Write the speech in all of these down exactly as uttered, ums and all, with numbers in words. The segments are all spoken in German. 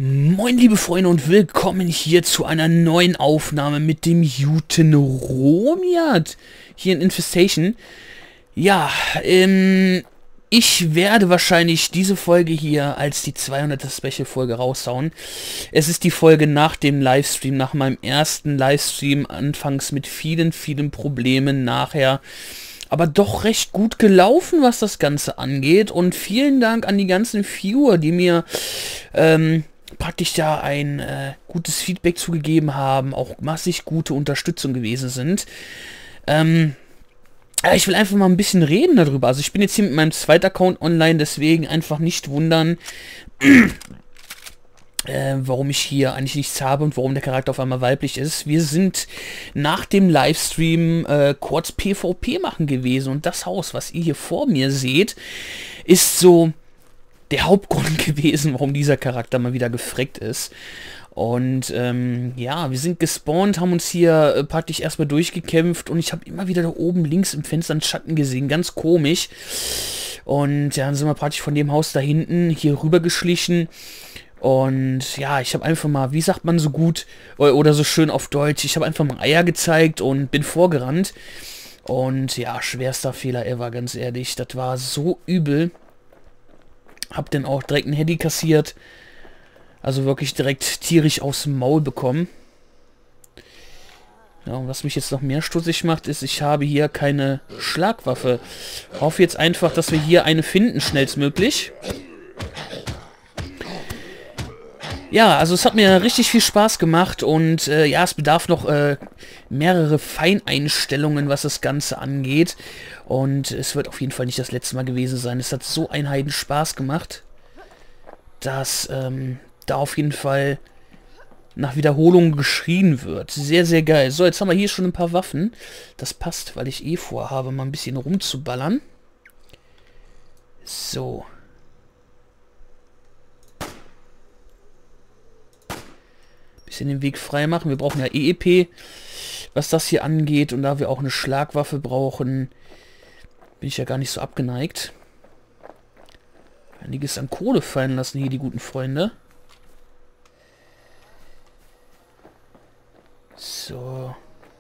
Moin liebe Freunde und willkommen hier zu einer neuen Aufnahme mit dem Juten Romiat hier in Infestation. Ja, ähm, ich werde wahrscheinlich diese Folge hier als die zweihundertste Special-Folge raushauen. Es ist die Folge nach dem Livestream, nach meinem ersten Livestream, anfangs mit vielen, vielen Problemen, nachher aber doch recht gut gelaufen, was das Ganze angeht. Und vielen Dank an die ganzen Viewer, die mir ähm, praktisch da ein äh, gutes Feedback zugegeben haben, auch massig gute Unterstützung gewesen sind. Ähm, ich will einfach mal ein bisschen reden darüber. Also ich bin jetzt hier mit meinem zweiten Account online, deswegen einfach nicht wundern, äh, warum ich hier eigentlich nichts habe und warum der Charakter auf einmal weiblich ist. Wir sind nach dem Livestream äh, kurz PvP machen gewesen und das Haus, was ihr hier vor mir seht, ist so der Hauptgrund gewesen, warum dieser Charakter mal wieder gefreckt ist. Und ähm, ja, wir sind gespawnt, haben uns hier äh, praktisch erstmal durchgekämpft und ich habe immer wieder da oben links im Fenster einen Schatten gesehen, ganz komisch. Und ja, dann sind wir praktisch von dem Haus da hinten hier rüber geschlichen. Und ja, ich habe einfach mal, wie sagt man so gut oder so schön auf Deutsch, ich habe einfach mal Eier gezeigt und bin vorgerannt. Und ja, schwerster Fehler ever, ganz ehrlich, das war so übel. Hab dann auch direkt ein Handy kassiert. Also wirklich direkt tierisch aus dem Maul bekommen. Ja, und was mich jetzt noch mehr stutzig macht, ist, ich habe hier keine Schlagwaffe. Hoffe jetzt einfach, dass wir hier eine finden, schnellstmöglich. Ja, also es hat mir richtig viel Spaß gemacht und äh, ja, es bedarf noch äh, mehrere Feineinstellungen, was das Ganze angeht. Und es wird auf jeden Fall nicht das letzte Mal gewesen sein. Es hat so einen Heiden Spaß gemacht, dass ähm, da auf jeden Fall nach Wiederholung geschrien wird. Sehr, sehr geil. So, jetzt haben wir hier schon ein paar Waffen. Das passt, weil ich eh vorhabe, mal ein bisschen rumzuballern. So. Bisschen den Weg frei machen. Wir brauchen ja E E P, was das hier angeht. Und da wir auch eine Schlagwaffe brauchen, bin ich ja gar nicht so abgeneigt. Einiges an Kohle fallen lassen hier die guten Freunde. So.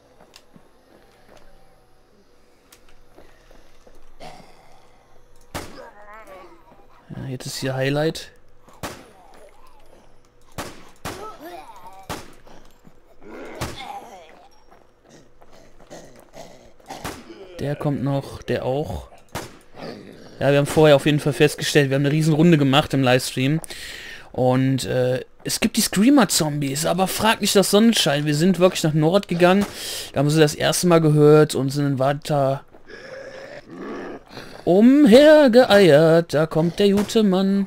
Ja, jetzt ist hier Highlight. Der kommt noch, der auch. Ja, wir haben vorher auf jeden Fall festgestellt, wir haben eine riesen Runde gemacht im Livestream. Und äh, es gibt die Screamer-Zombies, aber frag nicht das Sonnenschein. Wir sind wirklich nach Nord gegangen. Da haben sie das erste Mal gehört und sind dann weiter umhergeeiert. Da kommt der gute Mann.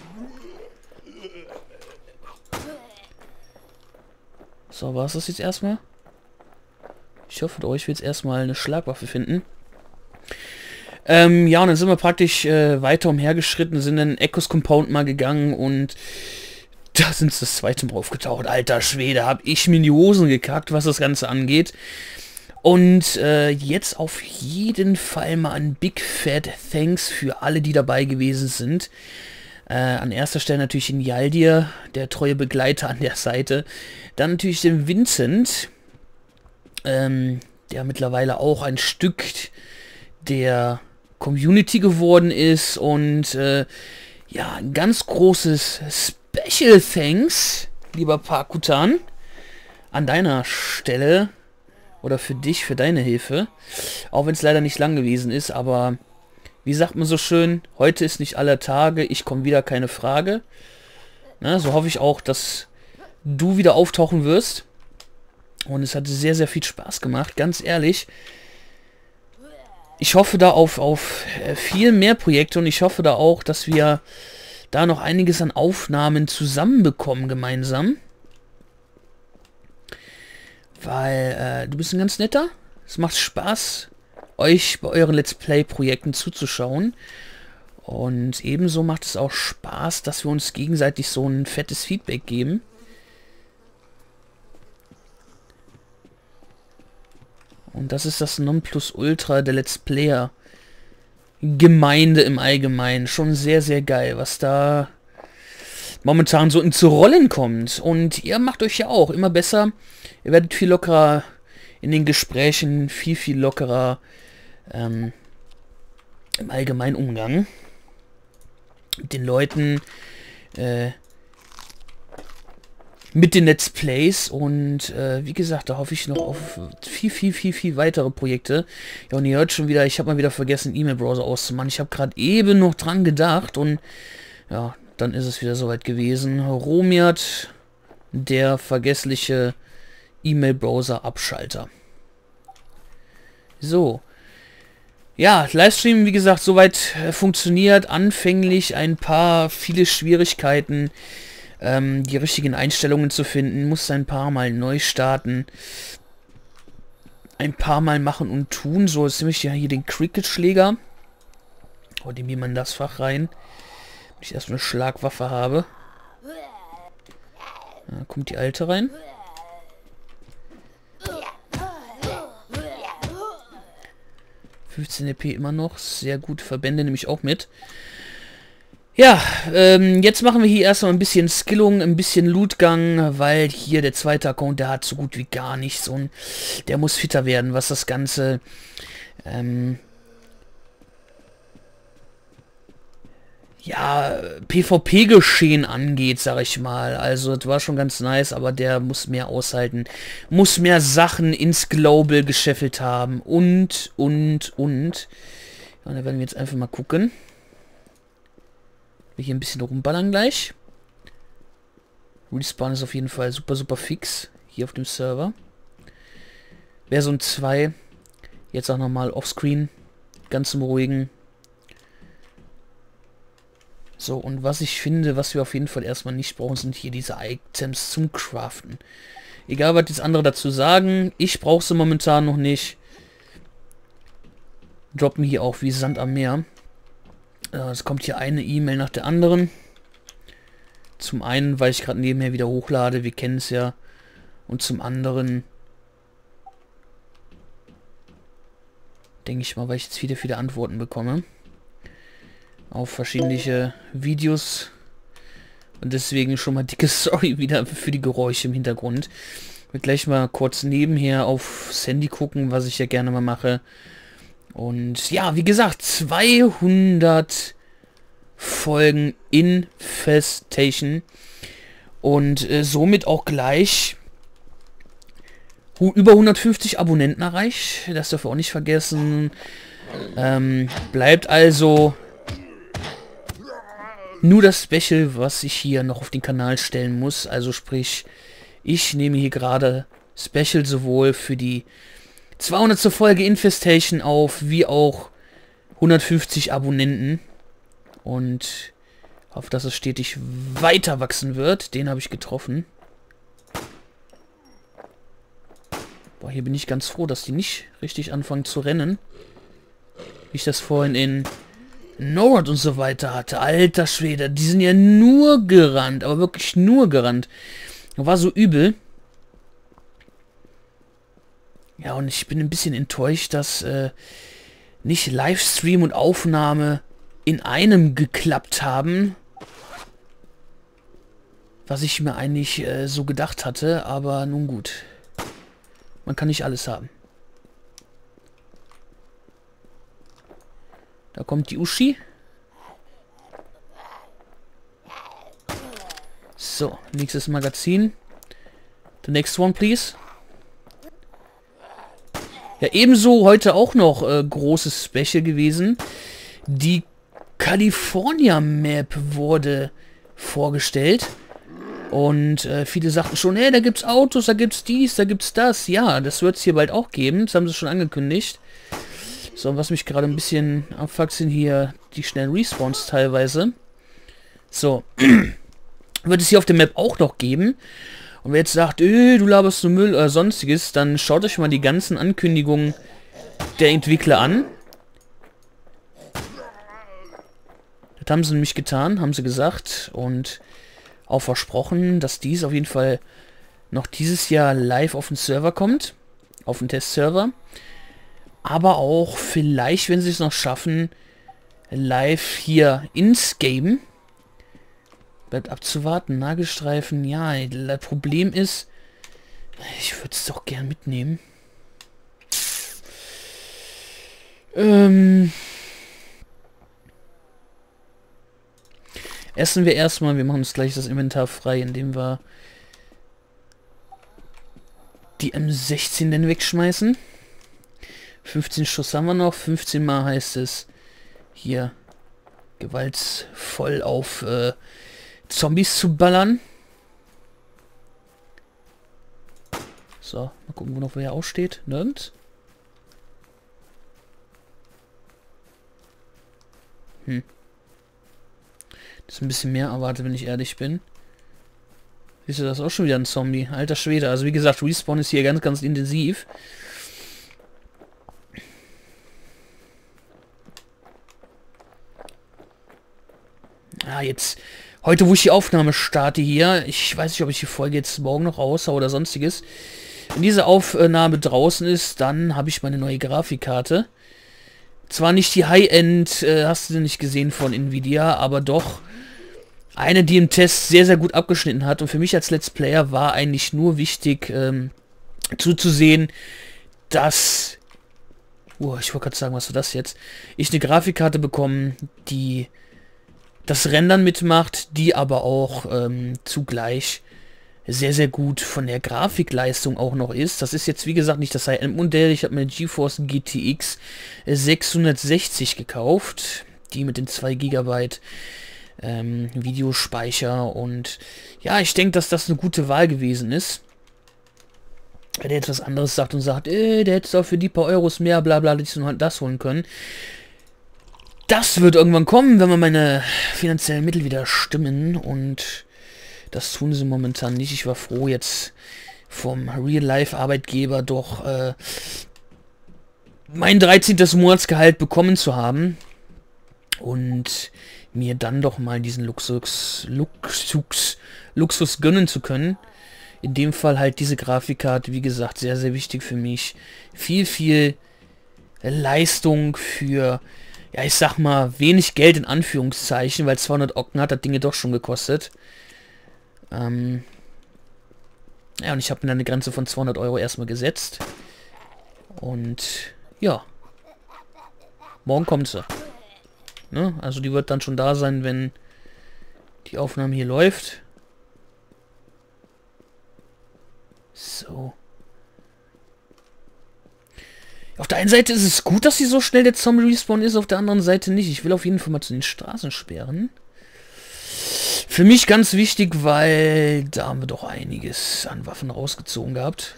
So, war es das jetzt erstmal? Ich hoffe, für euch wird jetzt erstmal eine Schlagwaffe finden. Ähm, ja, und dann sind wir praktisch äh, weiter umhergeschritten, sind in Echos Compound mal gegangen und da sind sie das zweite Mal aufgetaucht. Alter Schwede, hab ich mir in die Hosen gekackt, was das Ganze angeht. Und äh, jetzt auf jeden Fall mal ein Big Fat Thanks für alle, die dabei gewesen sind. Äh, an erster Stelle natürlich den Yaldir, der treue Begleiter an der Seite. Dann natürlich den Vincent, ähm, der mittlerweile auch ein Stück der Community geworden ist. Und äh, ja, ein ganz großes Special Thanks, lieber Pakutan, an deiner Stelle oder für dich, für deine Hilfe. Auch wenn es leider nicht lang gewesen ist, aber wie sagt man so schön, heute ist nicht aller Tage, ich komme wieder, keine Frage. Na, so hoffe ich auch, dass du wieder auftauchen wirst. Und es hat sehr, sehr viel Spaß gemacht, ganz ehrlich. Ich hoffe da auf, auf viel mehr Projekte und ich hoffe da auch, dass wir da noch einiges an Aufnahmen zusammenbekommen gemeinsam. Weil äh, du bist ein ganz netter. Es macht Spaß, euch bei euren Let's Play-Projekten zuzuschauen. Und ebenso macht es auch Spaß, dass wir uns gegenseitig so ein fettes Feedback geben. Und das ist das Nonplusultra der Let's Player Gemeinde im Allgemeinen. Schon sehr, sehr geil, was da momentan so ins Rollen kommt. Und ihr macht euch ja auch immer besser. Ihr werdet viel lockerer in den Gesprächen, viel, viel lockerer ähm, im allgemeinen Umgang mit den Leuten, äh, mit den Let's Plays. Und äh, wie gesagt, da hoffe ich noch auf viel, viel, viel, viel weitere Projekte. Ja, und ihr hört schon wieder, ich habe mal wieder vergessen, E-Mail-Browser auszumachen. Ich habe gerade eben noch dran gedacht und ja, dann ist es wieder soweit gewesen. Romiat, der vergessliche E-Mail-Browser-Abschalter. So. Ja, Livestream, wie gesagt, soweit äh, funktioniert. Anfänglich ein paar, viele Schwierigkeiten, ähm, die richtigen Einstellungen zu finden. Muss ein paar Mal neu starten. Ein paar Mal machen und tun. So, jetzt nehme ich ja hier den Cricket-Schläger. Oder wie man das Fach rein. Wenn ich erst eine Schlagwaffe habe. Da kommt die alte rein. fünfzehn E P immer noch. Sehr gut. Verbände nehme ich auch mit. Ja, ähm, jetzt machen wir hier erstmal ein bisschen Skillung, ein bisschen Lootgang, weil hier der zweite Account, der hat so gut wie gar nichts und der muss fitter werden, was das Ganze ähm, ja, PvP-Geschehen angeht, sag ich mal. Also, das war schon ganz nice, aber der muss mehr aushalten. Muss mehr Sachen ins Global gescheffelt haben. Und, und, und. Ja, da werden wir jetzt einfach mal gucken. Wir hier ein bisschen rumballern gleich. Respawn ist auf jeden Fall super, super fix. Hier auf dem Server. Version zwei. Jetzt auch nochmal offscreen. Ganz im Ruhigen. So, und was ich finde, was wir auf jeden Fall erstmal nicht brauchen, sind hier diese Items zum Craften. Egal, was jetzt andere dazu sagen, ich brauche sie momentan noch nicht. Droppen hier auch wie Sand am Meer. Äh, es kommt hier eine E-Mail nach der anderen. Zum einen, weil ich gerade nebenher wieder hochlade, wir kennen es ja. Und zum anderen, denke ich mal, weil ich jetzt wieder viele Antworten bekomme. Auf verschiedene Videos. Und deswegen schon mal dicke Sorry wieder für die Geräusche im Hintergrund. Ich will gleich mal kurz nebenher aufs Handy gucken, was ich ja gerne mal mache. Und ja, wie gesagt, zweihundert Folgen Infestation. Und äh, somit auch gleich über hundertfünfzig Abonnenten erreicht. Das dürfen wir auch nicht vergessen. Ähm, bleibt also nur das Special, was ich hier noch auf den Kanal stellen muss. Also sprich, ich nehme hier gerade Special sowohl für die zweihundertste Folge Infestation auf, wie auch hundertfünfzig Abonnenten. Und hoffe, dass es stetig weiter wachsen wird. Den habe ich getroffen. Boah, hier bin ich ganz froh, dass die nicht richtig anfangen zu rennen. Wie ich das vorhin in Norad und so weiter hatte. Alter Schwede, die sind ja nur gerannt, aber wirklich nur gerannt. War so übel. Ja, und ich bin ein bisschen enttäuscht, dass äh, nicht Livestream und Aufnahme in einem geklappt haben. Was ich mir eigentlich äh, so gedacht hatte, aber nun gut. Man kann nicht alles haben. Da kommt die Uschi. So, nächstes Magazin. The next one, please. Ja, ebenso heute auch noch äh, großes Special gewesen. Die California Map wurde vorgestellt. Und äh, viele sagten schon, hey, da gibt's Autos, da gibt's dies, da gibt's das. Ja, das wird es hier bald auch geben. Das haben sie schon angekündigt. So, was mich gerade ein bisschen abfuckt, sind hier die schnellen Respawns teilweise. So. Wird es hier auf der Map auch noch geben. Und wer jetzt sagt, äh, du laberst nur Müll oder sonstiges, dann schaut euch mal die ganzen Ankündigungen der Entwickler an. Das haben sie nämlich getan, haben sie gesagt. Und auch versprochen, dass dies auf jeden Fall noch dieses Jahr live auf den Server kommt. Auf den Testserver. Aber auch vielleicht, wenn sie es noch schaffen, live hier ins Game. Bleibt abzuwarten. Nagelstreifen, ja. Das Problem ist, ich würde es doch gern mitnehmen. Ähm... Essen wir erstmal. Wir machen uns gleich das Inventar frei, indem wir die M sechzehn denn wegschmeißen. fünfzehn Schuss haben wir noch. fünfzehn Mal heißt es hier gewaltvoll auf äh, Zombies zu ballern. So, mal gucken, wo noch wer aussteht. Nirgends. Hm. Das ist ein bisschen mehr erwartet, wenn ich ehrlich bin. Siehst du, das ist auch schon wieder ein Zombie. Alter Schwede. Also wie gesagt, Respawn ist hier ganz, ganz intensiv. Ah, jetzt... Heute, wo ich die Aufnahme starte hier, ich weiß nicht, ob ich die Folge jetzt morgen noch raushaue oder sonstiges. Wenn diese Aufnahme draußen ist, dann habe ich meine neue Grafikkarte. Zwar nicht die High-End, äh, hast du nicht gesehen von Nvidia, aber doch eine, die im Test sehr, sehr gut abgeschnitten hat. Und für mich als Let's Player war eigentlich nur wichtig, ähm, zuzusehen, dass... Oh, ich wollte gerade sagen, was war das jetzt? Ich eine Grafikkarte bekomme, die das Rendern mitmacht, die aber auch ähm, zugleich sehr, sehr gut von der Grafikleistung auch noch ist. Das ist jetzt, wie gesagt, nicht das High-End-Modell. Ich habe mir GeForce G T X sechshundertsechzig gekauft. Die mit den zwei Gigabyte ähm, Videospeicher. Und ja, ich denke, dass das eine gute Wahl gewesen ist. Wenn der jetzt was anderes sagt und sagt, äh, der hätte auch für die paar Euros mehr, bla bla, das holen können. Das wird irgendwann kommen, wenn wir meine finanziellen Mittel wieder stimmen. Und das tun sie momentan nicht. Ich war froh, jetzt vom Real-Life-Arbeitgeber doch äh, mein dreizehntes Monatsgehalt bekommen zu haben. Und mir dann doch mal diesen Luxus, Luxus, Luxus gönnen zu können. In dem Fall halt diese Grafikkarte, wie gesagt, sehr, sehr wichtig für mich. Viel, viel Leistung für, ja, ich sag mal, wenig Geld in Anführungszeichen, weil zweihundert Ocken hat das Ding doch schon gekostet. Ähm ja, und ich habe mir dann eine Grenze von zweihundert Euro erstmal gesetzt. Und ja, morgen kommt sie. Ne? Also die wird dann schon da sein, wenn die Aufnahme hier läuft. So. Auf der einen Seite ist es gut, dass sie so schnell der Zombie-Respawn ist, auf der anderen Seite nicht. Ich will auf jeden Fall mal zu den Straßensperren. Für mich ganz wichtig, weil da haben wir doch einiges an Waffen rausgezogen gehabt.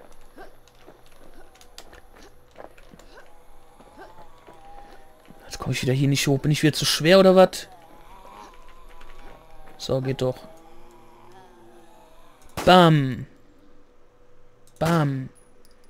Jetzt komme ich wieder hier nicht hoch. Bin ich wieder zu schwer oder was? So, geht doch. Bam. Bam.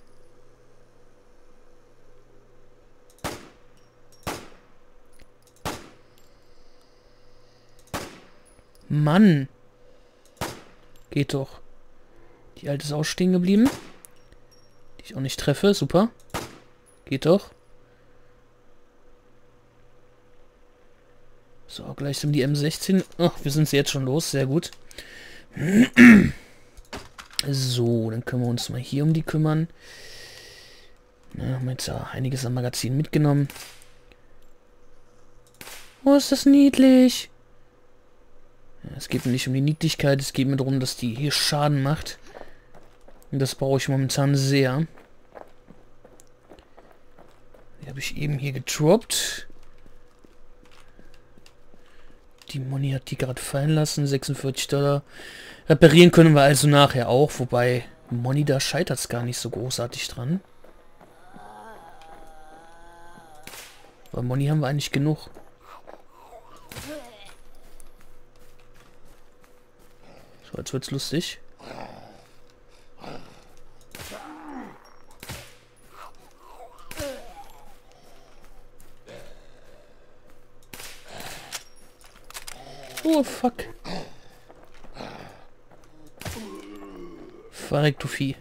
Mann. Geht doch. Die alte ist auch stehen geblieben. Die ich auch nicht treffe. Super. Geht doch. So, gleich um die M sechzehn. Ach, wir sind jetzt schon los. Sehr gut. So, dann können wir uns mal hier um die kümmern. Na, haben wir jetzt ja einiges am Magazin mitgenommen. Oh, ist das niedlich. Ja, es geht mir nicht um die Niedlichkeit, es geht mir darum, dass die hier Schaden macht. Und das brauche ich momentan sehr. Die habe ich eben hier gedroppt. Die Moni hat die gerade fallen lassen, sechsundvierzig Dollar. Reparieren können wir also nachher auch, wobei Moni, da scheitert es gar nicht so großartig dran. Bei Moni haben wir eigentlich genug. So, jetzt wird's lustig. Oh, fuck. Verreck, du Vieh.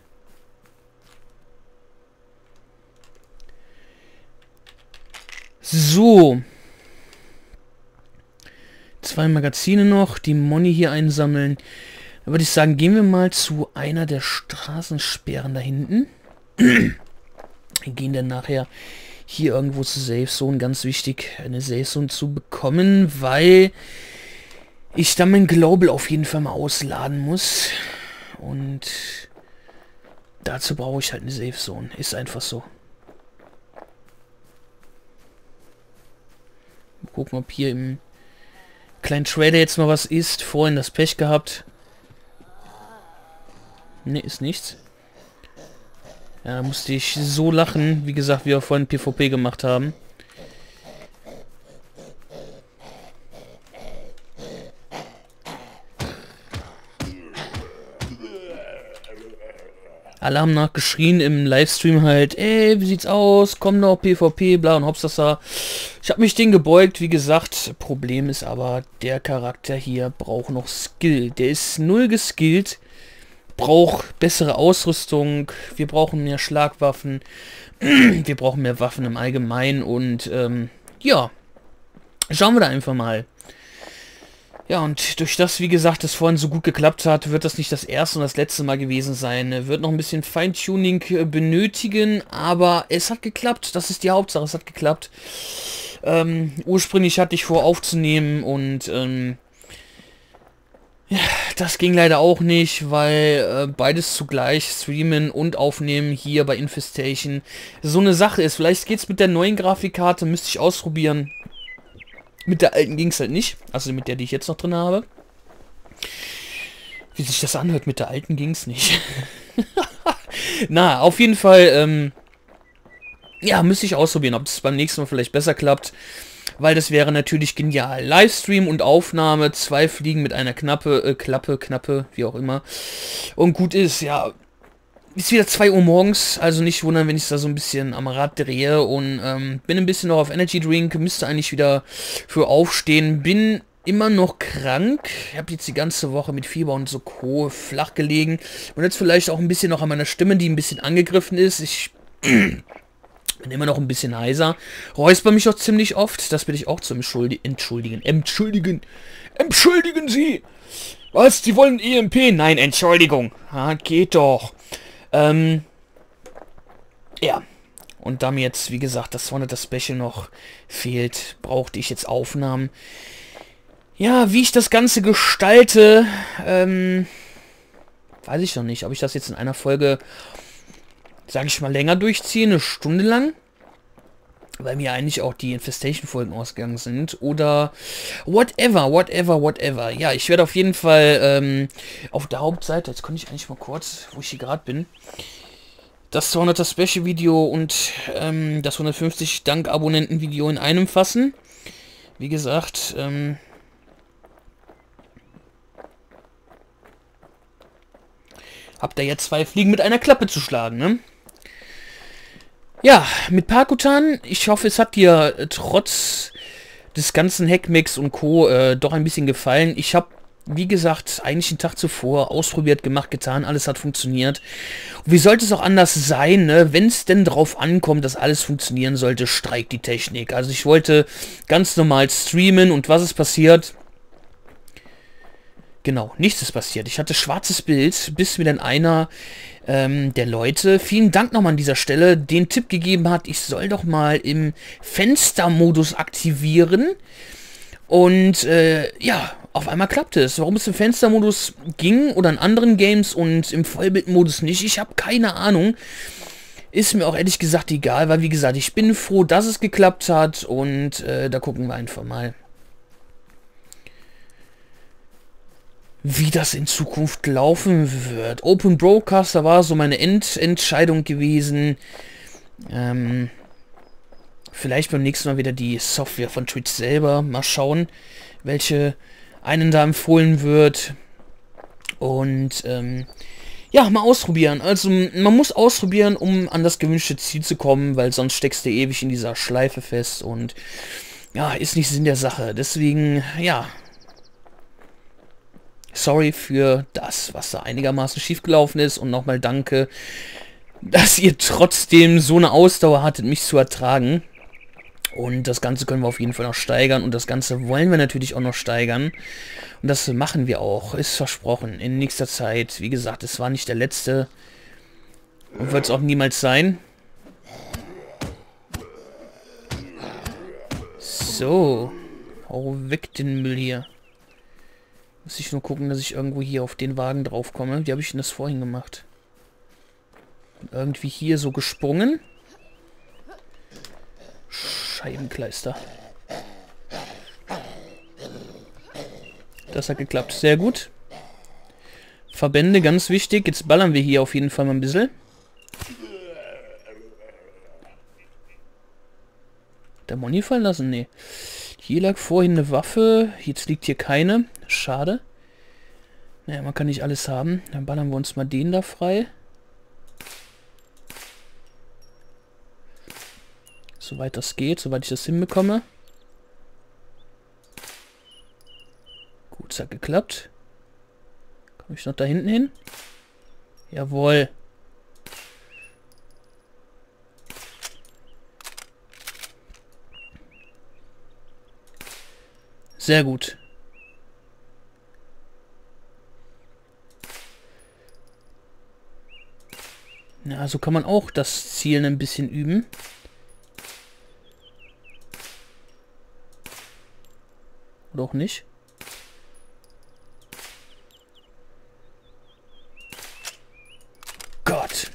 So. zwei Magazine noch, die Money hier einsammeln. Da würde ich sagen, gehen wir mal zu einer der Straßensperren da hinten. Wir gehen dann nachher hier irgendwo zur Safe Zone. Ganz wichtig, eine Safe Zone zu bekommen, weil ich dann mein Global auf jeden Fall mal ausladen muss. Und dazu brauche ich halt eine Safe Zone. Ist einfach so. Mal gucken, ob hier im kleinen Trader jetzt mal was ist. Vorhin das Pech gehabt. Ne, ist nichts. Ja, da musste ich so lachen, wie gesagt, wie wir vorhin PvP gemacht haben. Alle haben nachgeschrien im Livestream halt, ey, wie sieht's aus, komm noch, PvP, bla und hopsasa. Ich habe mich denen gebeugt, wie gesagt. Problem ist aber, der Charakter hier braucht noch Skill. Der ist null geskillt, braucht bessere Ausrüstung, wir brauchen mehr Schlagwaffen, wir brauchen mehr Waffen im Allgemeinen und ähm, ja, schauen wir da einfach mal. Ja, und durch das, wie gesagt, das vorhin so gut geklappt hat, wird das nicht das erste und das letzte Mal gewesen sein. Wird noch ein bisschen Feintuning benötigen, aber es hat geklappt. Das ist die Hauptsache, es hat geklappt. Ähm, ursprünglich hatte ich vor aufzunehmen und ähm, ja, das ging leider auch nicht, weil äh, beides zugleich, streamen und aufnehmen hier bei Infestation, so eine Sache ist. Vielleicht geht es mit der neuen Grafikkarte, müsste ich ausprobieren. Mit der alten ging es halt nicht. Also mit der, die ich jetzt noch drin habe. Wie sich das anhört, mit der alten ging es nicht. Na, auf jeden Fall, ähm, ja, müsste ich ausprobieren, ob es beim nächsten Mal vielleicht besser klappt. Weil das wäre natürlich genial. Livestream und Aufnahme, zwei Fliegen mit einer Knappe, äh, Klappe, Knappe, wie auch immer. Und gut ist, ja... Ist wieder zwei Uhr morgens, also nicht wundern, wenn ich da so ein bisschen am Rad drehe und ähm, bin ein bisschen noch auf Energy Drink, müsste eigentlich wieder für aufstehen, bin immer noch krank, ich habe jetzt die ganze Woche mit Fieber und so Co. flach gelegen und jetzt vielleicht auch ein bisschen noch an meiner Stimme, die ein bisschen angegriffen ist, ich bin immer noch ein bisschen heiser, räusper mich auch ziemlich oft, das will ich auch zu entschuldigen, entschuldigen, entschuldigen, entschuldigen Sie! Was, die wollen E M P? Nein, Entschuldigung, ah, geht doch. Ähm, ja, und da mir jetzt, wie gesagt, das zweihundert Special noch fehlt, brauchte ich jetzt Aufnahmen. Ja, wie ich das Ganze gestalte, ähm, weiß ich noch nicht. Ob ich das jetzt in einer Folge, sage ich mal, länger durchziehe, eine Stunde lang, weil mir eigentlich auch die Infestation-Folgen ausgegangen sind, oder whatever, whatever, whatever. Ja, ich werde auf jeden Fall ähm, auf der Hauptseite, jetzt konnte ich eigentlich mal kurz, wo ich hier gerade bin, das zweihundert Special-Video und ähm, das hundertfünfzig Dank-Abonnenten-Video in einem fassen. Wie gesagt, ähm, habt ihr jetzt zwei Fliegen mit einer Klappe zu schlagen, ne? Ja, mit Pakutan, ich hoffe, es hat dir äh, trotz des ganzen Hackmix und Co. Äh, doch ein bisschen gefallen. Ich habe, wie gesagt, eigentlich einen Tag zuvor ausprobiert, gemacht, getan, alles hat funktioniert. Und wie sollte es auch anders sein, ne? Wenn es denn drauf ankommt, dass alles funktionieren sollte, streikt die Technik. Also ich wollte ganz normal streamen und was ist passiert? Genau, nichts ist passiert. Ich hatte schwarzes Bild, bis mir dann einer ähm, der Leute, vielen Dank nochmal an dieser Stelle, den Tipp gegeben hat, ich soll doch mal im Fenstermodus aktivieren. Und äh, ja, auf einmal klappte es. Warum es im Fenstermodus ging oder in anderen Games und im Vollbildmodus nicht, ich habe keine Ahnung. Ist mir auch ehrlich gesagt egal, weil wie gesagt, ich bin froh, dass es geklappt hat und äh, da gucken wir einfach mal, wie das in Zukunft laufen wird. Open Broadcaster war so meine End Entscheidung gewesen. Ähm, vielleicht beim nächsten Mal wieder die Software von Twitch selber. Mal schauen, welche einen da empfohlen wird. Und ähm, ja, mal ausprobieren. Also man muss ausprobieren, um an das gewünschte Ziel zu kommen, weil sonst steckst du ewig in dieser Schleife fest und ja, ist nicht Sinn der Sache. Deswegen, ja, sorry für das, was da einigermaßen schief gelaufen ist und nochmal danke, dass ihr trotzdem so eine Ausdauer hattet, mich zu ertragen. Und das Ganze können wir auf jeden Fall noch steigern. Und das Ganze wollen wir natürlich auch noch steigern. Und das machen wir auch. Ist versprochen. In nächster Zeit. Wie gesagt, es war nicht der letzte. Und wird es auch niemals sein. So. Hau weg den Müll hier. Muss ich nur gucken, dass ich irgendwo hier auf den Wagen drauf komme. Wie habe ich denn das vorhin gemacht? Irgendwie hier so gesprungen. Scheibenkleister. Das hat geklappt. Sehr gut. Verbände, ganz wichtig. Jetzt ballern wir hier auf jeden Fall mal ein bisschen. Der Moni fallen lassen? Nee. Hier lag vorhin eine Waffe. Jetzt liegt hier keine. Schade. Naja, man kann nicht alles haben. Dann ballern wir uns mal den da frei. Soweit das geht, soweit ich das hinbekomme. Gut, es hat geklappt. Komme ich noch da hinten hin? Jawohl. Sehr gut. Ja, so kann man auch das Zielen ein bisschen üben. Oder auch nicht. Gott.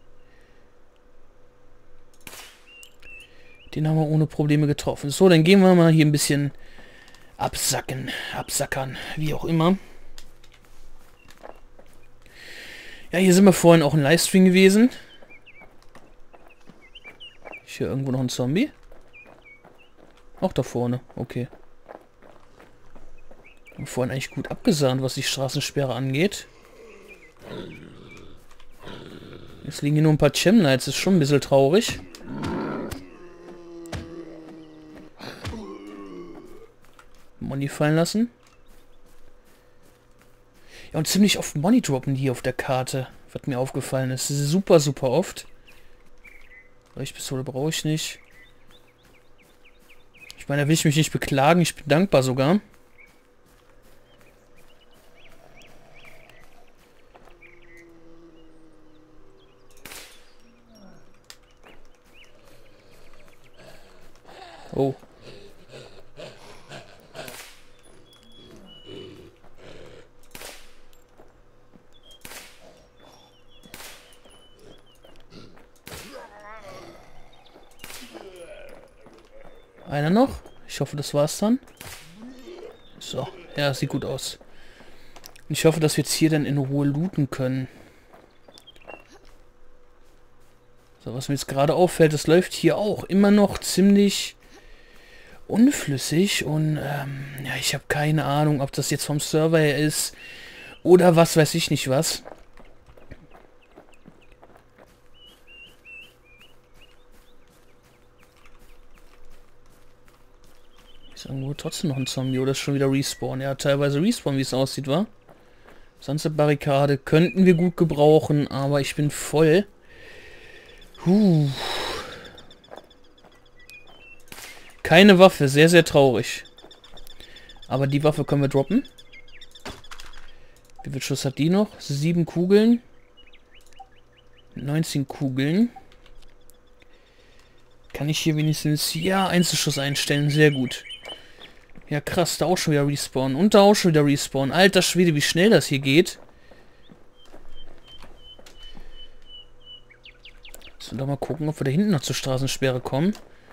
Den haben wir ohne Probleme getroffen. So, dann gehen wir mal hier ein bisschen absacken, absackern, wie auch immer. Ja, hier sind wir vorhin auch im Livestream gewesen. Ist hier irgendwo noch ein Zombie? Auch da vorne, okay. Haben vorhin eigentlich gut abgesahnt, was die Straßensperre angeht. Jetzt liegen hier nur ein paar Chemlights, ist schon ein bisschen traurig. Money fallen lassen. Ja, und ziemlich oft Money droppen die auf der Karte, was mir aufgefallen ist. Super, super oft. Leuchtpistole brauche ich nicht. Ich meine, da will ich mich nicht beklagen, ich bin dankbar sogar. Oh. Einer noch? Ich hoffe, das war's dann. So, ja, sieht gut aus. Ich hoffe, dass wir jetzt hier dann in Ruhe looten können. So, was mir jetzt gerade auffällt, das läuft hier auch immer noch ziemlich unflüssig und ähm, ja, ich habe keine Ahnung, ob das jetzt vom Server her ist oder was weiß ich nicht was. Ist irgendwo trotzdem noch ein Zombie oder ist schon wieder Respawn? Ja, teilweise Respawn, wie es aussieht, war. Sunset-Barrikade könnten wir gut gebrauchen, aber ich bin voll. Huh. Keine Waffe, sehr, sehr traurig. Aber die Waffe können wir droppen. Wie viel Schuss hat die noch? Sieben Kugeln. neunzehn Kugeln. Kann ich hier wenigstens... Ja, Einzelschuss einstellen, sehr gut. Ja, krass, da auch schon wieder Respawn. Und da auch schon wieder Respawn. Alter Schwede, wie schnell das hier geht. So, doch mal gucken, ob wir da hinten noch zur Straßensperre kommen.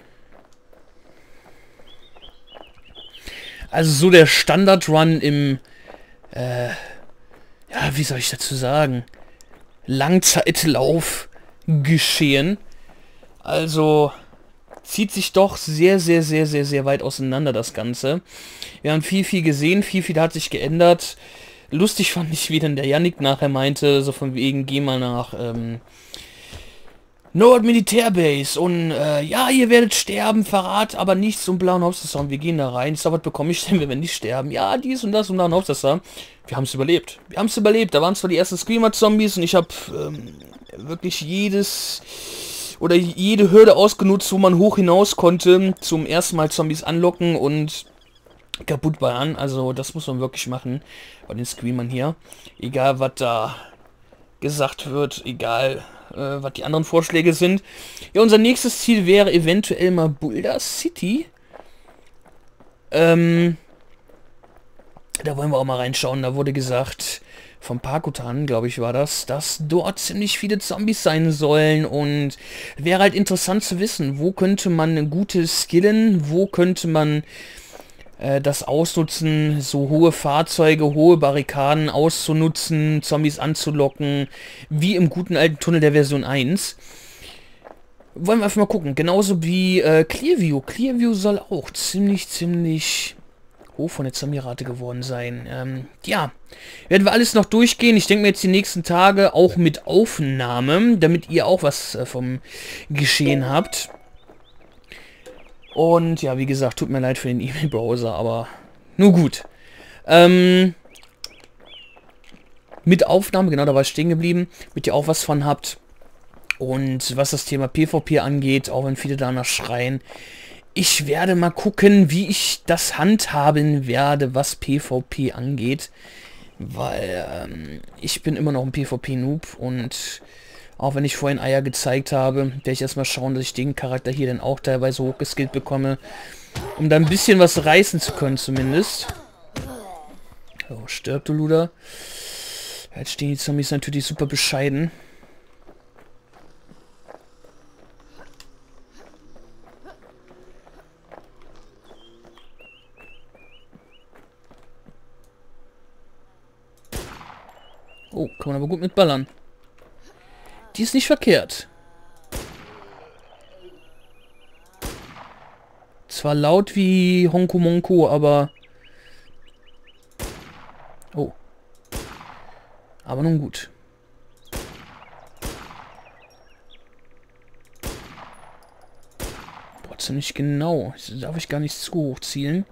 Also so der Standard-Run im... Äh, ja, wie soll ich dazu sagen? Langzeitlauf geschehen. Also... zieht sich doch sehr, sehr, sehr, sehr, sehr weit auseinander, das Ganze. Wir haben viel, viel gesehen, viel, viel hat sich geändert. Lustig fand ich, wie dann der Yannick nachher meinte, so von wegen, geh mal nach ähm, Nord Militärbase und äh, ja, ihr werdet sterben, Verrat, aber nichts zum blauen Hauptsassar. Und wir gehen da rein. So, was bekomme ich denn, wenn wir nicht sterben? Ja, dies und das und blauen Hauptsassar. Wir haben es überlebt. Wir haben es überlebt. Da waren zwar die ersten Screamer-Zombies und ich habe ähm, wirklich jedes... oder jede Hürde ausgenutzt, wo man hoch hinaus konnte, zum ersten Mal Zombies anlocken und kaputt ballern. Also das muss man wirklich machen bei den Screamern hier. Egal, was da gesagt wird, egal, äh, was die anderen Vorschläge sind. Ja, unser nächstes Ziel wäre eventuell mal Boulder City. Ähm, da wollen wir auch mal reinschauen. Da wurde gesagt, vom Pakutan, glaube ich, war das, dass dort ziemlich viele Zombies sein sollen. Und wäre halt interessant zu wissen, wo könnte man ein gutes skillen, wo könnte man äh, das ausnutzen, so hohe Fahrzeuge, hohe Barrikaden auszunutzen, Zombies anzulocken, wie im guten alten Tunnel der Version eins. Wollen wir einfach mal gucken. Genauso wie äh, Clearview. Clearview soll auch ziemlich, ziemlich hoch von der Zombie-Rate geworden sein. Ähm, ja, werden wir alles noch durchgehen. Ich denke mir jetzt die nächsten Tage auch mit Aufnahme, damit ihr auch was äh, vom Geschehen habt. Und ja, wie gesagt, tut mir leid für den E-Mail-Browser, aber nur gut. Ähm, mit Aufnahme, genau, da war ich stehen geblieben, damit ihr auch was von habt. Und was das Thema PvP angeht, auch wenn viele danach schreien, ich werde mal gucken, wie ich das handhaben werde, was PvP angeht. Weil ähm, ich bin immer noch ein PvP-Noob und auch wenn ich vorhin Eier gezeigt habe, werde ich erstmal schauen, dass ich den Charakter hier dann auch teilweise hochgeskillt bekomme, um da ein bisschen was reißen zu können zumindest. So, stirb du Luder. Jetzt stehen die Zombies natürlich super bescheiden. Oh, kann man aber gut mit ballern. Die ist nicht verkehrt. Zwar laut wie Honko Monko, aber... Oh. Aber nun gut. Boah, ziemlich genau. Darf ich gar nicht zu hoch zielen.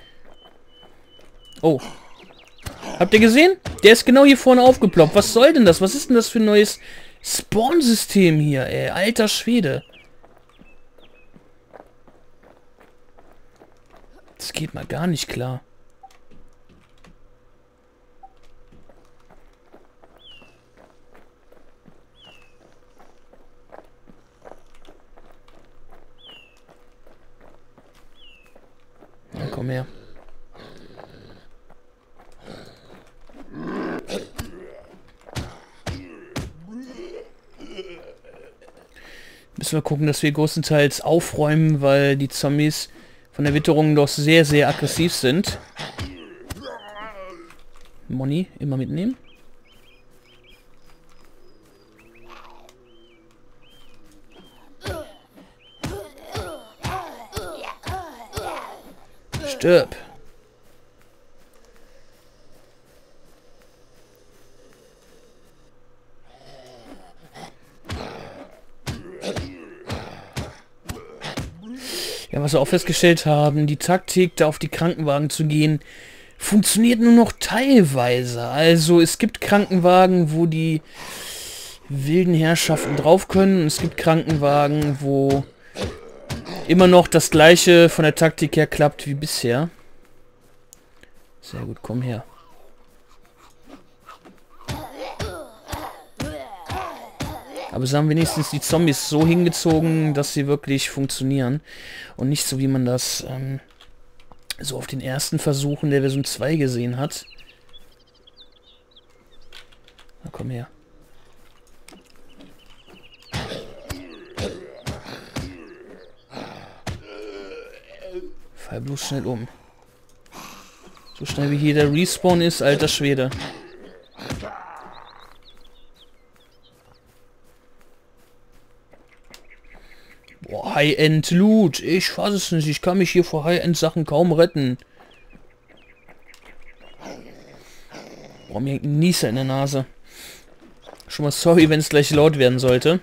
Oh. Habt ihr gesehen? Der ist genau hier vorne aufgeploppt. Was soll denn das? Was ist denn das für ein neues Spawn-System hier, ey? Alter Schwede. Das geht mal gar nicht klar. Na, komm her. Müssen wir gucken, dass wir größtenteils aufräumen, weil die Zombies von der Witterung doch sehr, sehr aggressiv sind. Moni, immer mitnehmen. Stirb. Ja, was wir auch festgestellt haben, die Taktik, da auf die Krankenwagen zu gehen, funktioniert nur noch teilweise. Also es gibt Krankenwagen, wo die wilden Herrschaften drauf können. Und es gibt Krankenwagen, wo immer noch das gleiche von der Taktik her klappt wie bisher. Sehr gut, komm her. Aber sie haben wenigstens die Zombies so hingezogen, dass sie wirklich funktionieren. Und nicht so, wie man das ähm, so auf den ersten Versuchen der Version zwei gesehen hat. Na, komm her. Fall bloß schnell um. So schnell wie hier der Respawn ist, alter Schwede. Boah, High-End Loot. Ich fasse es nicht. Ich kann mich hier vor High-End Sachen kaum retten. Boah, mir hängt ein Nieser in der Nase. Schon mal sorry, wenn es gleich laut werden sollte.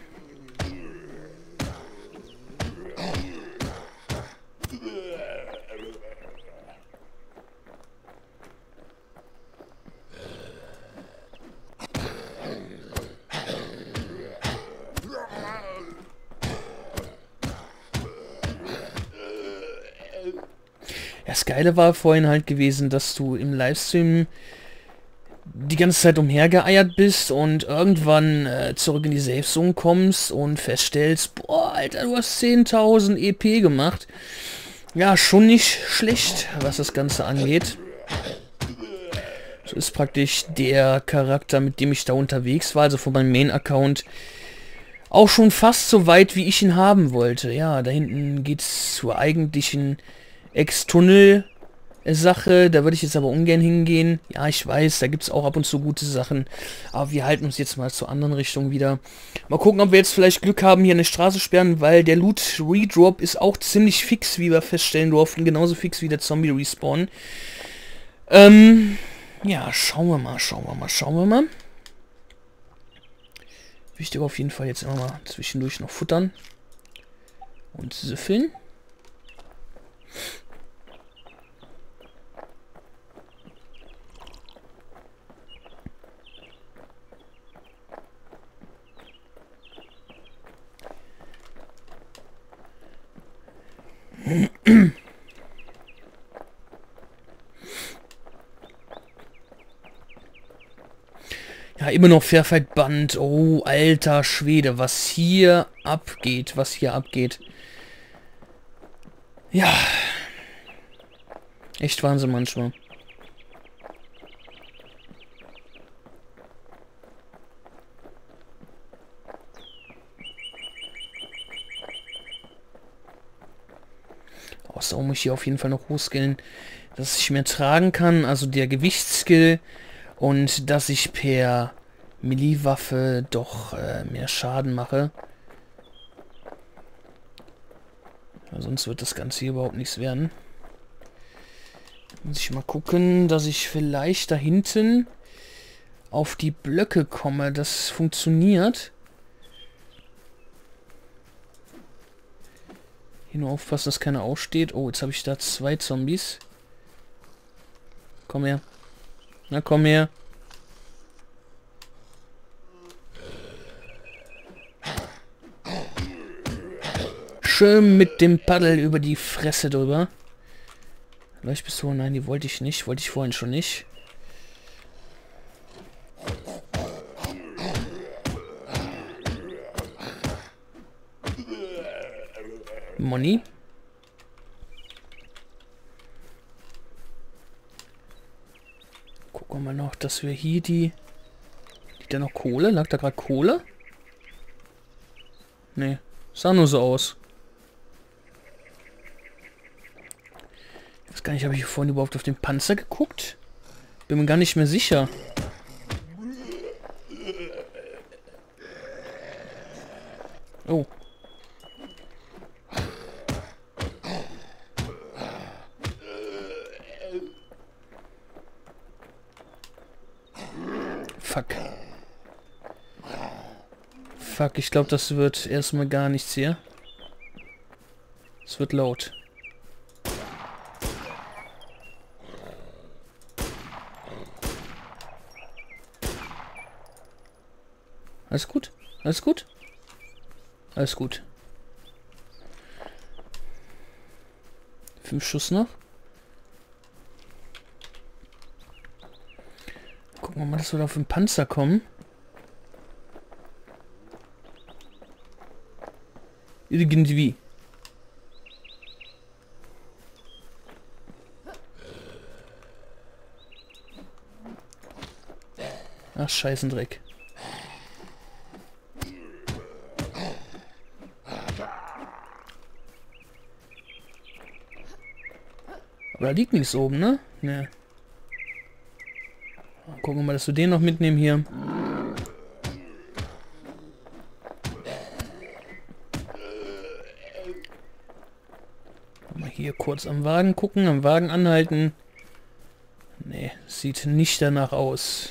das Geile war vorhin halt gewesen, dass du im Livestream die ganze Zeit umhergeeiert bist und irgendwann äh, zurück in die Safe Zone kommst und feststellst, boah, Alter, du hast zehntausend E P gemacht. Ja, schon nicht schlecht, was das Ganze angeht. Das ist praktisch der Charakter, mit dem ich da unterwegs war, also von meinem Main-Account. Auch schon fast so weit, wie ich ihn haben wollte. Ja, da hinten geht's zur eigentlichen Ex-Tunnel-Sache. Da würde ich jetzt aber ungern hingehen. Ja, ich weiß, da gibt es auch ab und zu gute Sachen. Aber wir halten uns jetzt mal zur anderen Richtung wieder. Mal gucken, ob wir jetzt vielleicht Glück haben, hier eine Straße sperren, weil der Loot-Redrop ist auch ziemlich fix, wie wir feststellen durften. Genauso fix wie der Zombie-Respawn. Ähm, ja, schauen wir mal, schauen wir mal, schauen wir mal. Wichtig auf jeden Fall jetzt immer mal zwischendurch noch futtern und süffeln. Ja, immer noch Fairfight Band. Oh, alter Schwede, was hier abgeht, was hier abgeht. Ja. Echt Wahnsinn manchmal. Außer muss ich hier auf jeden Fall noch hochskillen, dass ich mehr tragen kann, also der Gewichtsskill. Und dass ich per Melee-Waffe doch äh, mehr Schaden mache. Ja, sonst wird das Ganze hier überhaupt nichts werden. Muss ich mal gucken, dass ich vielleicht da hinten auf die Blöcke komme. Das funktioniert. Hier nur aufpassen, dass keiner aufsteht. Oh, jetzt habe ich da zwei Zombies. Komm her. Na komm her. Schön mit dem Paddel über die Fresse drüber. Leuchtpistole, nein, die wollte ich nicht. Wollte ich vorhin schon nicht. Money. Gucken wir mal noch, dass wir hier die... Liegt da noch Kohle? Lag da gerade Kohle? Nee, sah nur so aus. Ich weiß gar nicht, habe ich vorhin überhaupt auf den Panzer geguckt? Bin mir gar nicht mehr sicher. Oh. Fuck. Fuck, ich glaube, das wird erstmal gar nichts hier. Es wird laut. Alles gut? Alles gut? Alles gut. Fünf Schuss noch. Gucken wir mal, dass wir da auf den Panzer kommen. Irgendwie. Ach, Scheißendreck. Aber da liegt nichts oben, ne? Ne. Gucken wir mal, dass wir den noch mitnehmen hier. Mal hier kurz am Wagen gucken, am Wagen anhalten. Ne, sieht nicht danach aus.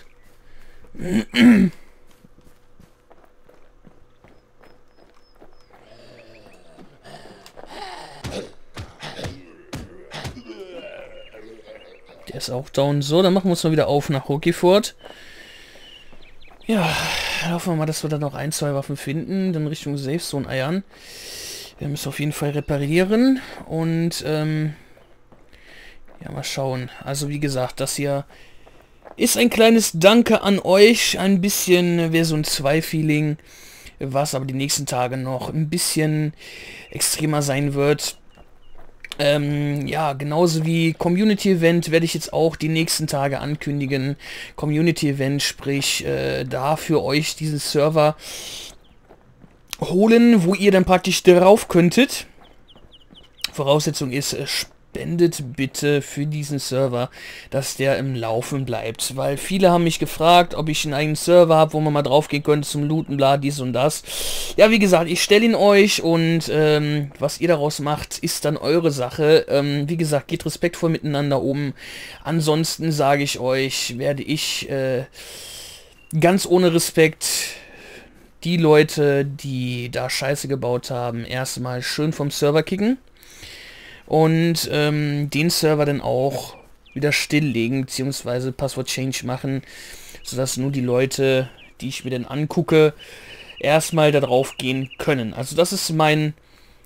Der ist auch down. So, dann machen wir uns mal wieder auf nach Rookieforth. Ja, hoffen wir mal, dass wir da noch ein, zwei Waffen finden. Dann Richtung Safe Zone eiern. Wir müssen auf jeden Fall reparieren. Und, ähm... Ja, mal schauen. Also wie gesagt, das hier ist ein kleines Danke an euch. Ein bisschen Version zwei Feeling, was aber die nächsten Tage noch ein bisschen extremer sein wird. Ähm, ja, genauso wie Community Event werde ich jetzt auch die nächsten Tage ankündigen. Community Event, sprich, äh, da für euch diesen Server holen, wo ihr dann praktisch drauf könntet. Voraussetzung ist, äh, spendet bitte für diesen Server, dass der im Laufen bleibt. Weil viele haben mich gefragt, ob ich einen eigenen Server habe, wo man mal drauf gehen könnte zum Looten, bla, dies und das. Ja, wie gesagt, ich stelle ihn euch und ähm, was ihr daraus macht, ist dann eure Sache. Ähm, wie gesagt, geht respektvoll miteinander um. Ansonsten sage ich euch, werde ich äh, ganz ohne Respekt die Leute, die da Scheiße gebaut haben, erstmal schön vom Server kicken. Und ähm, den Server dann auch wieder stilllegen, beziehungsweise Passwort Change machen, sodass nur die Leute, die ich mir dann angucke, erstmal da drauf gehen können. Also das ist mein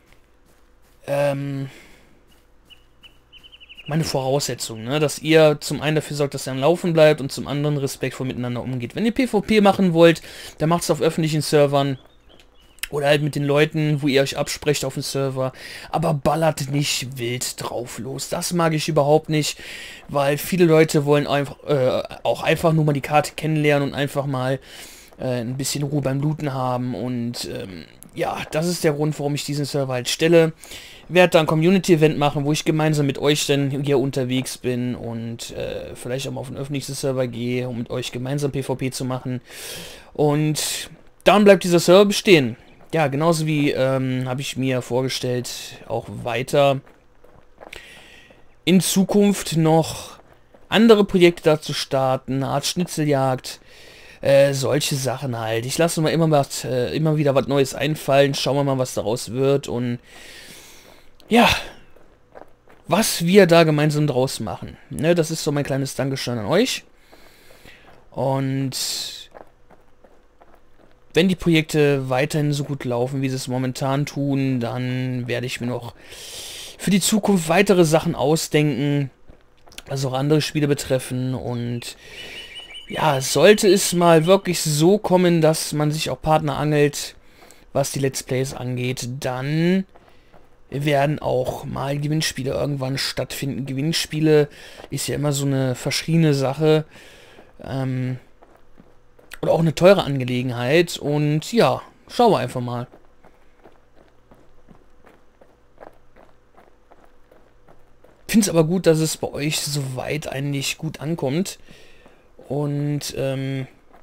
ähm, meine Voraussetzung, ne? Dass ihr zum einen dafür sorgt, dass er am Laufen bleibt und zum anderen respektvoll miteinander umgeht. Wenn ihr PvP machen wollt, dann macht es auf öffentlichen Servern. Oder halt mit den Leuten, wo ihr euch absprecht auf dem Server. Aber ballert nicht wild drauf los. Das mag ich überhaupt nicht. Weil viele Leute wollen einfach, äh, auch einfach nur mal die Karte kennenlernen und einfach mal äh, ein bisschen Ruhe beim Looten haben. Und ähm, ja, das ist der Grund, warum ich diesen Server halt stelle. Werde da ein Community-Event machen, wo ich gemeinsam mit euch dann hier unterwegs bin. Und äh, vielleicht auch mal auf einen öffentlichen Server gehe, um mit euch gemeinsam PvP zu machen. Und dann bleibt dieser Server bestehen. Ja, genauso wie ähm, habe ich mir vorgestellt, auch weiter in Zukunft noch andere Projekte dazu starten, eine Art Schnitzeljagd, äh, solche Sachen halt. Ich lasse mir immer, was, äh, immer wieder was Neues einfallen, schauen wir mal, was daraus wird und ja, was wir da gemeinsam draus machen. Ne, das ist so mein kleines Dankeschön an euch. Und wenn die Projekte weiterhin so gut laufen, wie sie es momentan tun, dann werde ich mir noch für die Zukunft weitere Sachen ausdenken, also auch andere Spiele betreffen. Und ja, sollte es mal wirklich so kommen, dass man sich auch Partner angelt, was die Let's Plays angeht, dann werden auch mal Gewinnspiele irgendwann stattfinden. Gewinnspiele ist ja immer so eine verschriene Sache. Ähm... Oder auch eine teure Angelegenheit. Und ja, schauen wir einfach mal. Ich finde es aber gut, dass es bei euch soweit eigentlich gut ankommt. Und ähm,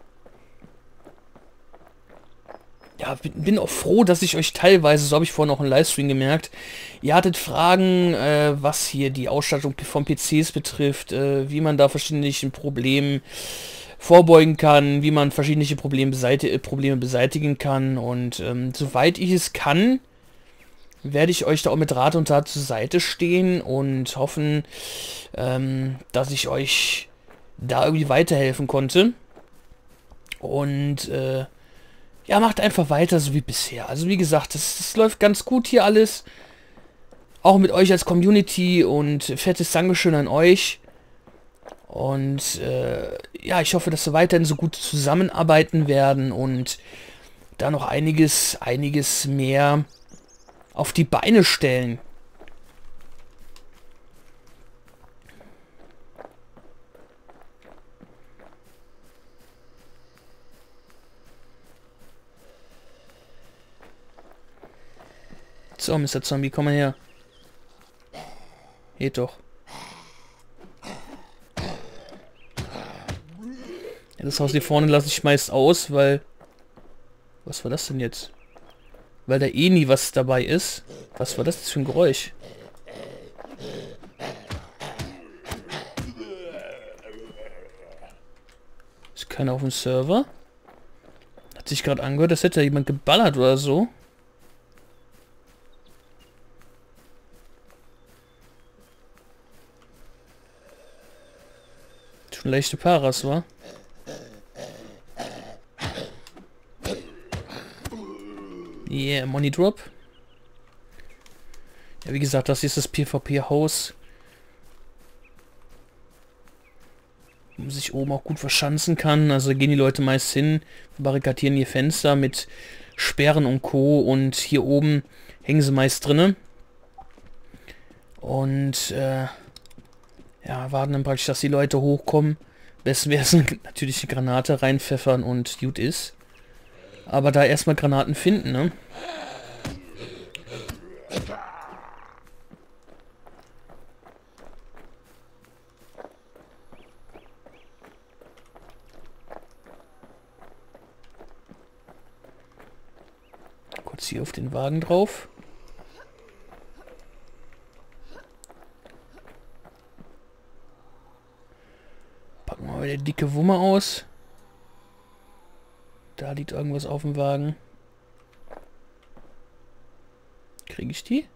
ja, bin, bin auch froh, dass ich euch teilweise, so habe ich vorhin auch im Livestream gemerkt, ihr hattet Fragen, äh, was hier die Ausstattung von P Cs betrifft, äh, wie man da verschiedene Probleme vorbeugen kann, wie man verschiedene Probleme, beseiti Probleme beseitigen kann. Und ähm, soweit ich es kann, werde ich euch da auch mit Rat und Tat zur Seite stehen und hoffen, ähm, dass ich euch da irgendwie weiterhelfen konnte. Und äh, ja, macht einfach weiter so wie bisher. Also wie gesagt, das, das läuft ganz gut hier alles. Auch mit euch als Community und fettes Dankeschön an euch. Und äh, ja, ich hoffe, dass wir weiterhin so gut zusammenarbeiten werden und da noch einiges, einiges mehr auf die Beine stellen. So, Mister Zombie, komm mal her. Geht doch. Ja, das Haus hier vorne lasse ich meist aus, weil... Was war das denn jetzt? Weil da eh nie was dabei ist. Was war das jetzt für ein Geräusch? Ist keiner auf dem Server? Hat sich gerade angehört, als hätte da jemand geballert oder so. Schon leichte Paras, wa? Yeah, Money Drop. Ja, wie gesagt, das hier ist das PvP-Haus. sich oben auch gut verschanzen kann. Also gehen die Leute meist hin, barrikadieren ihr Fenster mit Sperren und Co. Und hier oben hängen sie meist drinne. Und äh, ja, warten dann praktisch, dass die Leute hochkommen. Besten wäre es natürlich eine Granate reinpfeffern und gut ist. Aber da erstmal Granaten finden, ne? Kurz hier auf den Wagen drauf. Packen wir mal die dicke Wumme aus. Da liegt irgendwas auf dem Wagen. Kriege ich die?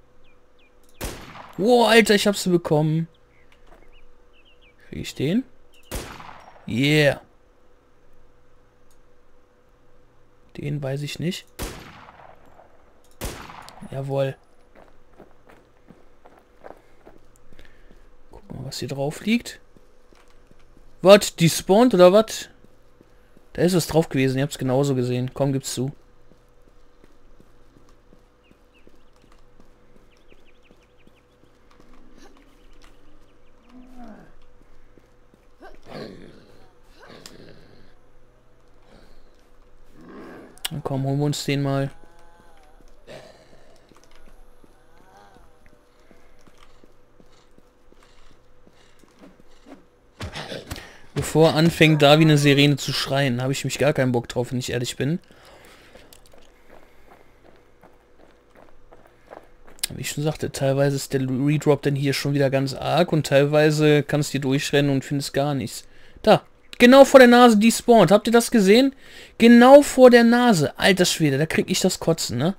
Wow, Alter, ich hab sie bekommen. Kriege ich den? Yeah. Den weiß ich nicht. Jawohl. Guck mal, was hier drauf liegt. Was? Die spawnt oder was? Da ist was drauf gewesen. Ihr habt es genauso gesehen. Komm, gib's zu. Na komm, holen wir uns den mal. Bevor anfängt, da wie eine Sirene zu schreien, habe ich mich gar keinen Bock drauf, wenn ich ehrlich bin. Wie ich schon sagte, teilweise ist der Redrop dann hier schon wieder ganz arg und teilweise kannst du hier durchrennen und findest gar nichts. Da, genau vor der Nase die spawnt. Habt ihr das gesehen? Genau vor der Nase. Alter Schwede, da krieg ich das Kotzen, ne?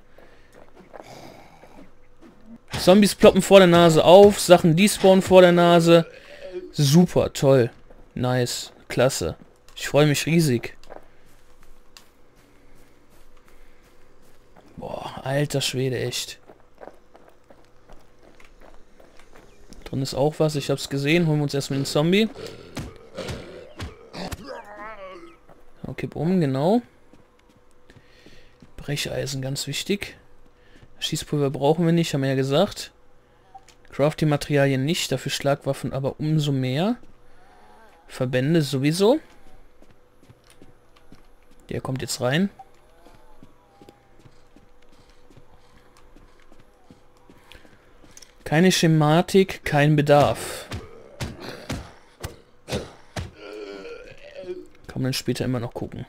Zombies ploppen vor der Nase auf, Sachen despawnen vor der Nase. Super, toll. Nice, klasse. Ich freue mich riesig. Boah, alter Schwede, echt. Drin ist auch was, ich hab's gesehen. Holen wir uns erstmal den Zombie. So, kipp um, genau. Brecheisen, ganz wichtig. Schießpulver brauchen wir nicht, haben wir ja gesagt. Crafting-Materialien nicht, dafür Schlagwaffen aber umso mehr. Verbände sowieso. Der kommt jetzt rein. Keine Schematik, kein Bedarf. Kann man später immer noch gucken.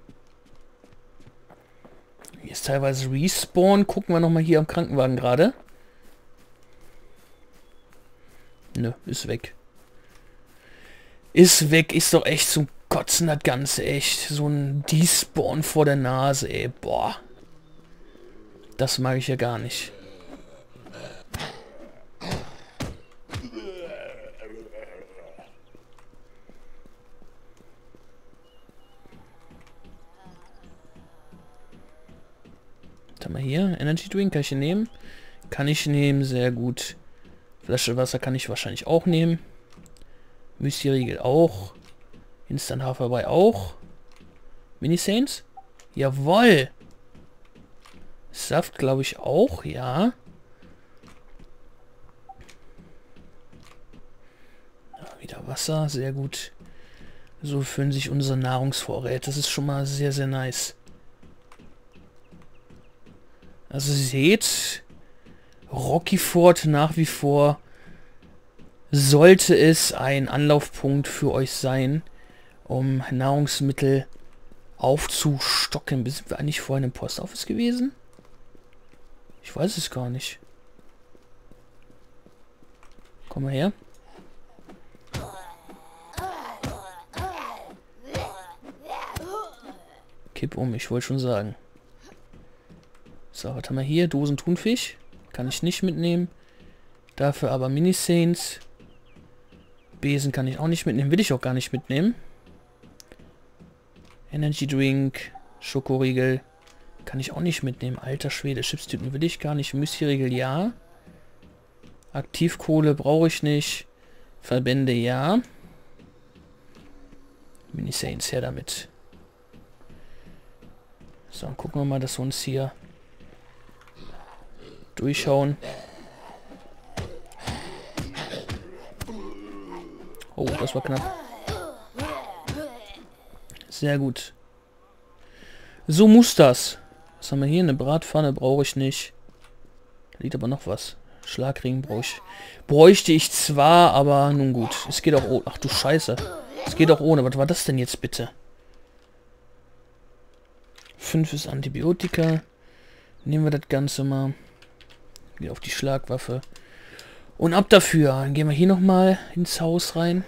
Hier ist teilweise Respawn. Gucken wir nochmal hier am Krankenwagen gerade. Nö, ist weg. Ist weg, ist doch echt zum Kotzen, das Ganze, echt. So ein Despawn vor der Nase, ey, boah. Das mag ich ja gar nicht. Was haben wir hier? Energy Drink kann ich hier nehmen? Kann ich nehmen, sehr gut. Flasche Wasser kann ich wahrscheinlich auch nehmen. Müsli-Riegel auch. Instant Haferbrei auch. Mini-Saints? Jawoll! Saft glaube ich auch, ja. ja. Wieder Wasser, sehr gut. So füllen sich unsere Nahrungsvorräte. Das ist schon mal sehr, sehr nice. Also ihr seht, Rocky Ford nach wie vor sollte es ein Anlaufpunkt für euch sein, um Nahrungsmittel aufzustocken. Sind wir eigentlich vorhin im Post Office gewesen? Ich weiß es gar nicht. Komm mal her. Kipp um, ich wollte schon sagen. So, was haben wir hier? Dosen Thunfisch. Kann ich nicht mitnehmen. Dafür aber Mini-Saints. Besen kann ich auch nicht mitnehmen. Will ich auch gar nicht mitnehmen. Energy Drink. Schokoriegel. Kann ich auch nicht mitnehmen. Alter Schwede. Chipstüten will ich gar nicht. Müsli-Riegel ja. Aktivkohle brauche ich nicht. Verbände ja. Mini-Saints, her damit. So, dann gucken wir mal, dass wir uns hier durchschauen. Oh, das war knapp. Sehr gut. So muss das. Was haben wir hier? Eine Bratpfanne brauche ich nicht. Da liegt aber noch was. Schlagring brauche ich. Bräuchte ich zwar, aber nun gut. Es geht auch ohne. Ach du Scheiße. Es geht auch ohne. Was war das denn jetzt bitte? fünf ist Antibiotika. Nehmen wir das Ganze mal. Geht auf die Schlagwaffe. Und ab dafür. Dann gehen wir hier nochmal ins Haus rein.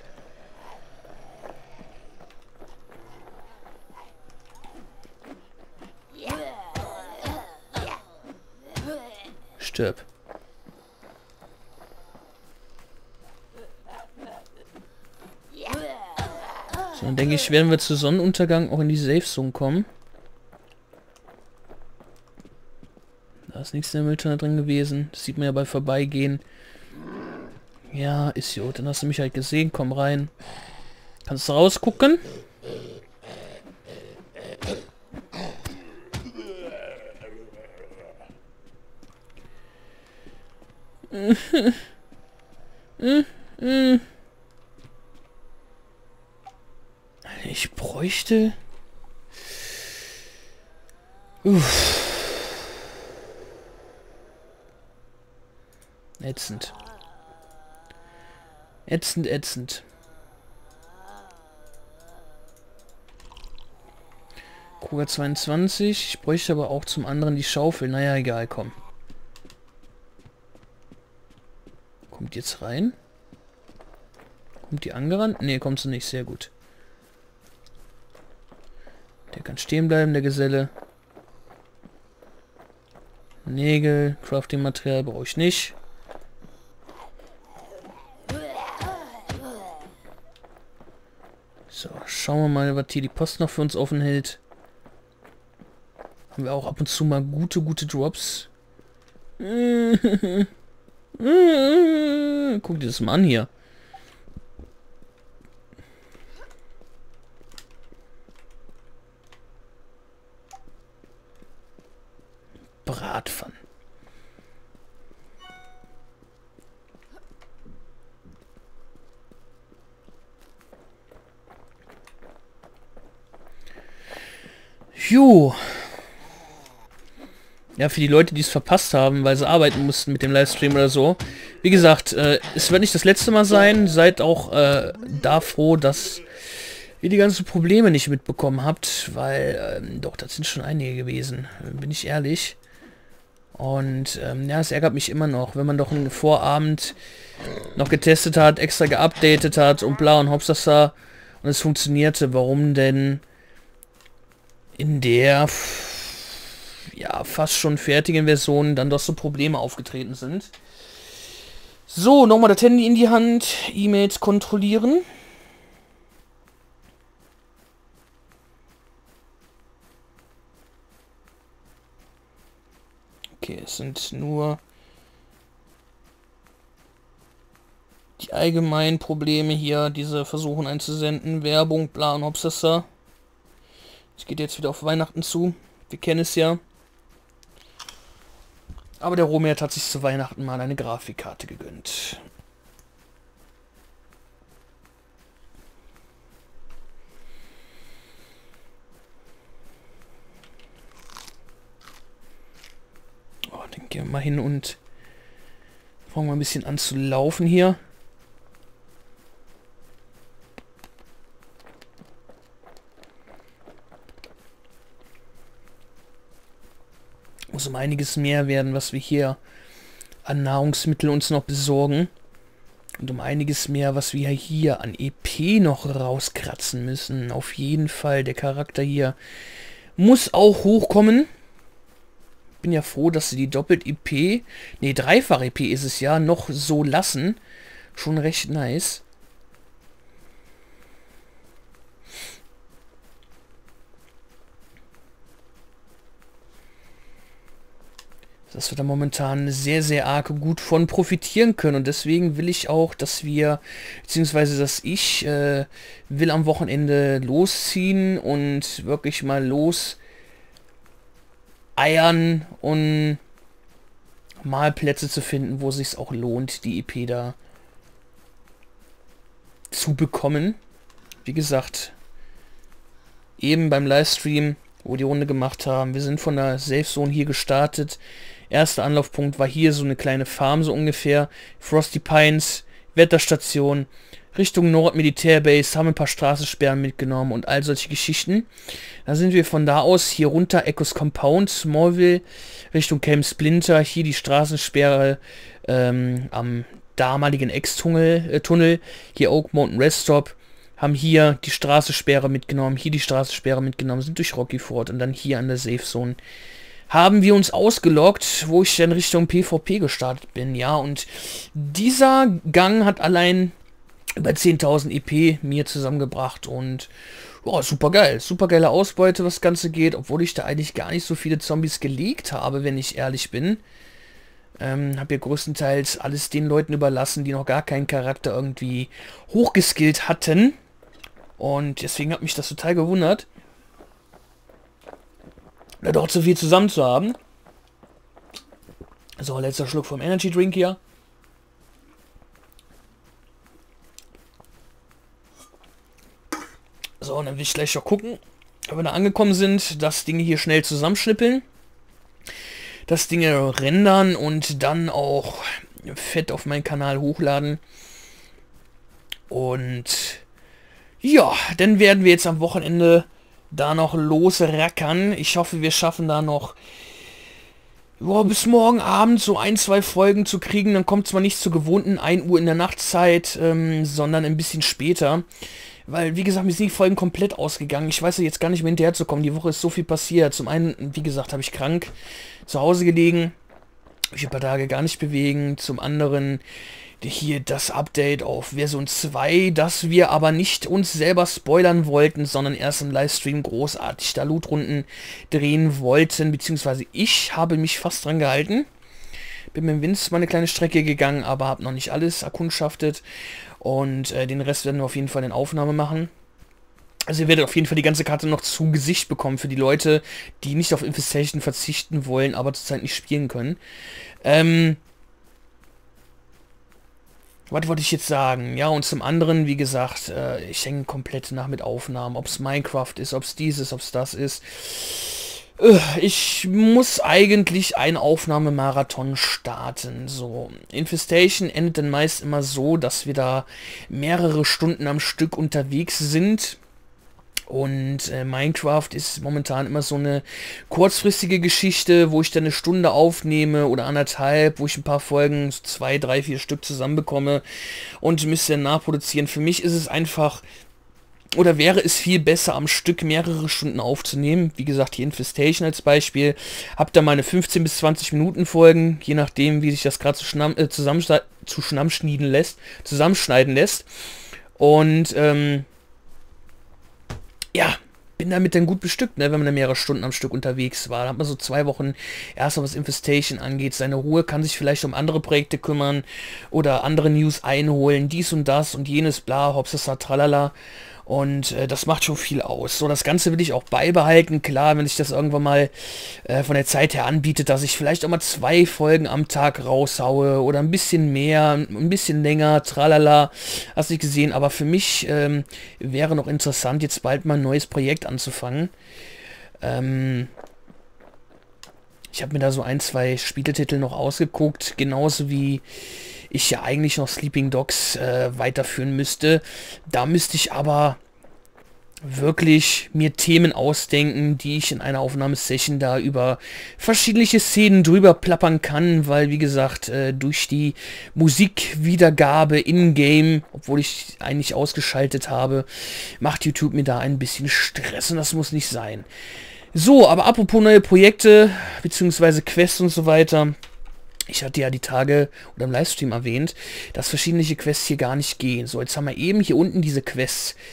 Stirb. So, dann denke ich, werden wir zu Sonnenuntergang auch in die Safe Zone kommen. Da ist nichts in der Mülltonne drin gewesen. Das sieht man ja bei Vorbeigehen. Ja, ist gut. Dann hast du mich halt gesehen. Komm rein. Kannst du rausgucken? Ich bräuchte... Uff. Ätzend. Ätzend, ätzend. Kruger zweiundzwanzig. Ich bräuchte aber auch zum anderen die Schaufel. Naja, egal, komm. Kommt jetzt rein? Kommt die angerannt? Ne, kommt sie nicht. Sehr gut. Der kann stehen bleiben, der Geselle. Nägel, Crafting-Material brauche ich nicht. So, schauen wir mal, was hier die Post noch für uns offen hält. Haben wir auch ab und zu mal gute, gute Drops. Guck dir das mal an hier. Bratpfannen. Jo. Ja, für die Leute, die es verpasst haben, weil sie arbeiten mussten mit dem Livestream oder so. Wie gesagt, äh, es wird nicht das letzte Mal sein. Seid auch äh, da froh, dass ihr die ganzen Probleme nicht mitbekommen habt, weil, ähm, doch, das sind schon einige gewesen, bin ich ehrlich. Und, ähm, ja, es ärgert mich immer noch, wenn man doch einen Vorabend noch getestet hat, extra geupdatet hat und bla und hops das da und es funktionierte. Warum denn in der, ja, fast schon fertigen Version dann doch so Probleme aufgetreten sind? So, nochmal das Handy in die Hand, E-Mails kontrollieren. Okay, es sind nur die allgemeinen Probleme hier, diese versuchen einzusenden, Werbung, bla und hops das da. Es geht jetzt wieder auf Weihnachten zu, wir kennen es ja. Aber der Romert hat sich zu Weihnachten mal eine Grafikkarte gegönnt. Oh, dann gehen wir mal hin und fangen wir ein bisschen an zu laufen hier. Muss um einiges mehr werden, was wir hier an Nahrungsmitteln uns noch besorgen. Und um einiges mehr, was wir hier an E P noch rauskratzen müssen. Auf jeden Fall, der Charakter hier muss auch hochkommen. Bin ja froh, dass sie die doppelt E P, nee, dreifach E P ist es ja, noch so lassen. Schon recht nice. dass wir da momentan sehr, sehr arg gut von profitieren können. Und deswegen will ich auch, dass wir, beziehungsweise dass ich, äh, will am Wochenende losziehen und wirklich mal los eiern und mal Plätze zu finden, wo es sich auch lohnt, die E P da zu bekommen. Wie gesagt, eben beim Livestream, wo wir die Runde gemacht haben, wir sind von der Safe Zone hier gestartet. Erster Anlaufpunkt war hier so eine kleine Farm, so ungefähr. Frosty Pines, Wetterstation, Richtung Nord Militärbase, haben ein paar Straßensperren mitgenommen und all solche Geschichten. Da sind wir von da aus hier runter, Echos Compound, Smallville, Richtung Camp Splinter, hier die Straßensperre ähm, am damaligen Ex-Tunnel, äh, Tunnel, hier Oak Mountain Rest Stop, haben hier die Straßensperre mitgenommen, hier die Straßensperre mitgenommen, sind durch Rocky Ford und dann hier an der Safe Zone haben wir uns ausgeloggt, wo ich dann Richtung PvP gestartet bin, ja, und dieser Gang hat allein über zehntausend E P mir zusammengebracht und ja, super geil, super geile Ausbeute, was das Ganze geht, obwohl ich da eigentlich gar nicht so viele Zombies gelegt habe, wenn ich ehrlich bin. Ähm, habe ja größtenteils alles den Leuten überlassen, die noch gar keinen Charakter irgendwie hochgeskillt hatten. Und deswegen hat mich das total gewundert, da doch zu viel zusammen zu haben. So, letzter Schluck vom Energy Drink hier. So, und dann will ich gleich noch gucken, wenn wir da angekommen sind, das Ding hier schnell zusammenschnippeln. Das Ding rendern und dann auch fett auf meinen Kanal hochladen. Und ja, dann werden wir jetzt am Wochenende da noch losrackern. Ich hoffe, wir schaffen da noch ja, bis morgen Abend so ein, zwei Folgen zu kriegen. Dann kommt zwar nicht zur gewohnten ein Uhr in der Nachtzeit, ähm, sondern ein bisschen später. Weil, wie gesagt, mir sind die Folgen komplett ausgegangen. Ich weiß ja jetzt gar nicht mehr hinterherzukommen. Die Woche ist so viel passiert. Zum einen, wie gesagt, habe ich krank zu Hause gelegen. Ich ein paar Tage gar nicht bewegen. Zum anderen hier das Update auf Version zwei, das wir aber nicht uns selber spoilern wollten, sondern erst im Livestream großartig da Lootrunden drehen wollten. Beziehungsweise ich habe mich fast dran gehalten. Bin mit dem Vince mal eine kleine Strecke gegangen, aber habe noch nicht alles erkundschaftet. Und äh, den Rest werden wir auf jeden Fall in Aufnahme machen. Also ihr werdet auf jeden Fall die ganze Karte noch zu Gesicht bekommen für die Leute, die nicht auf Infestation verzichten wollen, aber zurzeit nicht spielen können. Ähm... Was wollte ich jetzt sagen? Ja, und zum anderen, wie gesagt, äh, ich hänge komplett nach mit Aufnahmen. Ob es Minecraft ist, ob es dies ist, ob es das ist. Äh, ich muss eigentlich einen Aufnahmemarathon starten. So, Infestation endet dann meist immer so, dass wir da mehrere Stunden am Stück unterwegs sind. Und äh, Minecraft ist momentan immer so eine kurzfristige Geschichte, wo ich dann eine Stunde aufnehme oder anderthalb, wo ich ein paar Folgen, so zwei, drei, vier Stück zusammenbekomme und müsste dann nachproduzieren. Für mich ist es einfach, oder wäre es viel besser, am Stück mehrere Stunden aufzunehmen. Wie gesagt, die Infestation als Beispiel. Hab da meine fünfzehn bis zwanzig Minuten Folgen, je nachdem, wie sich das gerade zu äh, zusammenschneiden lässt, zusammenschneiden lässt. Und, ähm, ja, bin damit dann gut bestückt, ne, wenn man dann mehrere Stunden am Stück unterwegs war. Da hat man so zwei Wochen, erstmal was Infestation angeht, seine Ruhe, kann sich vielleicht um andere Projekte kümmern oder andere News einholen, dies und das und jenes, bla, hopsasa, tralala. Und äh, das macht schon viel aus. So, das Ganze will ich auch beibehalten. Klar, wenn sich das irgendwann mal äh, von der Zeit her anbietet, dass ich vielleicht auch mal zwei Folgen am Tag raushaue oder ein bisschen mehr, ein bisschen länger, tralala, hast du nicht gesehen. Aber für mich ähm, wäre noch interessant, jetzt bald mal ein neues Projekt anzufangen. Ähm, ich habe mir da so ein, zwei Spieletitel noch ausgeguckt, genauso wie ich ja eigentlich noch Sleeping Dogs äh, weiterführen müsste. Da müsste ich aber wirklich mir Themen ausdenken, die ich in einer Aufnahmesession da über verschiedene Szenen drüber plappern kann, weil wie gesagt, äh, durch die Musikwiedergabe in-game, obwohl ich eigentlich ausgeschaltet habe, macht YouTube mir da ein bisschen Stress und das muss nicht sein. So, aber apropos neue Projekte, beziehungsweise Quests und so weiter. Ich hatte ja die Tage oder im Livestream erwähnt, dass verschiedene Quests hier gar nicht gehen. So, jetzt haben wir eben hier unten diese Quests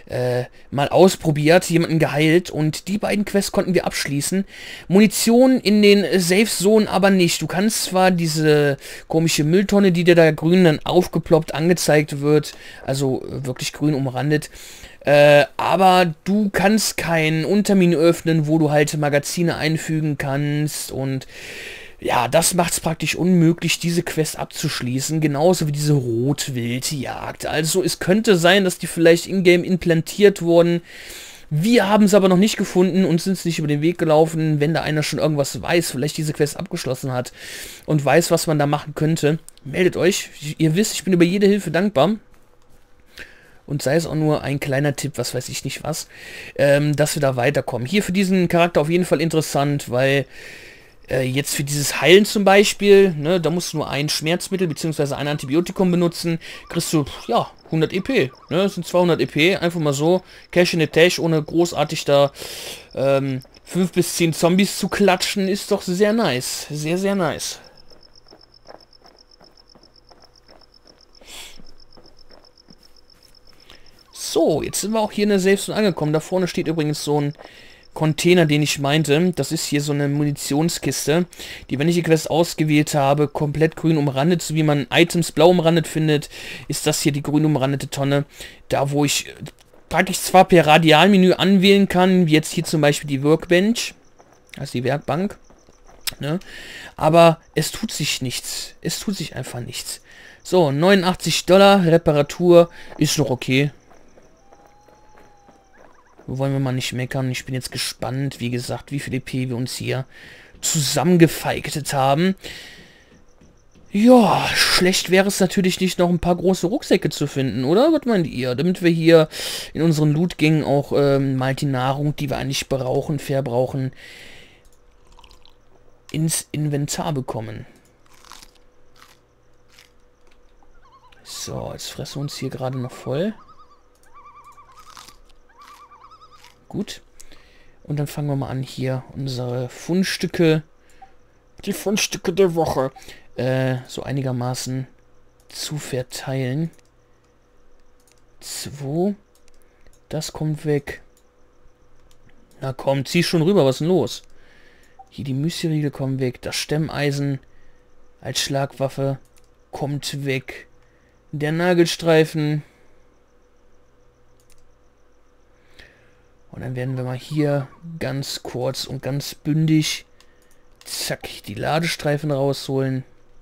äh, mal ausprobiert, jemanden geheilt und die beiden Quests konnten wir abschließen. Munition in den Safe Zonen aber nicht. Du kannst zwar diese komische Mülltonne, die dir da grün dann aufgeploppt angezeigt wird, also wirklich grün umrandet, Äh, aber du kannst kein Untermenü öffnen, wo du halt Magazine einfügen kannst und ja, das macht es praktisch unmöglich, diese Quest abzuschließen, genauso wie diese Rotwildjagd. Also es könnte sein, dass die vielleicht in-game implantiert wurden. Wir haben es aber noch nicht gefunden und sind es nicht über den Weg gelaufen. Wenn da einer schon irgendwas weiß, vielleicht diese Quest abgeschlossen hat und weiß, was man da machen könnte, meldet euch. Ihr wisst, ich bin über jede Hilfe dankbar. Und sei es auch nur ein kleiner Tipp, was weiß ich nicht was, ähm, dass wir da weiterkommen. Hier für diesen Charakter auf jeden Fall interessant, weil äh, jetzt für dieses Heilen zum Beispiel, ne, da musst du nur ein Schmerzmittel bzw. ein Antibiotikum benutzen, kriegst du, ja, hundert E P, ne, das sind zweihundert E P, einfach mal so, Cash in the Tash, ohne großartig da ähm, fünf bis zehn Zombies zu klatschen, ist doch sehr nice, sehr, sehr nice. So, jetzt sind wir auch hier in der Safe Zone angekommen. Da vorne steht übrigens so ein Container, den ich meinte. Das ist hier so eine Munitionskiste, die, wenn ich die Quest ausgewählt habe, komplett grün umrandet, so wie man Items blau umrandet findet, ist das hier die grün umrandete Tonne. Da, wo ich praktisch zwar per Radialmenü anwählen kann, wie jetzt hier zum Beispiel die Workbench, also die Werkbank, ne? Aber es tut sich nichts. Es tut sich einfach nichts. So, neunundachtzig Dollar, Reparatur, ist noch okay. Wollen wir mal nicht meckern. Ich bin jetzt gespannt, wie gesagt, wie viel E P wir uns hier zusammengefeigtet haben. Ja, schlecht wäre es natürlich nicht, noch ein paar große Rucksäcke zu finden, oder? Was meint ihr? Damit wir hier in unseren Loot-Gängen auch ähm, mal die Nahrung, die wir eigentlich brauchen, verbrauchen, ins Inventar bekommen. So, jetzt fressen wir uns hier gerade noch voll. Gut. Und dann fangen wir mal an, hier unsere Fundstücke, die Fundstücke der Woche, äh, so einigermaßen zu verteilen. Zwei. Das kommt weg. Na komm, zieh schon rüber, was ist denn los? Hier die Müsli-Riegel kommen weg. Das Stemmeisen als Schlagwaffe kommt weg. Der Nagelstreifen. Und dann werden wir mal hier ganz kurz und ganz bündig, zack, die Ladestreifen rausholen.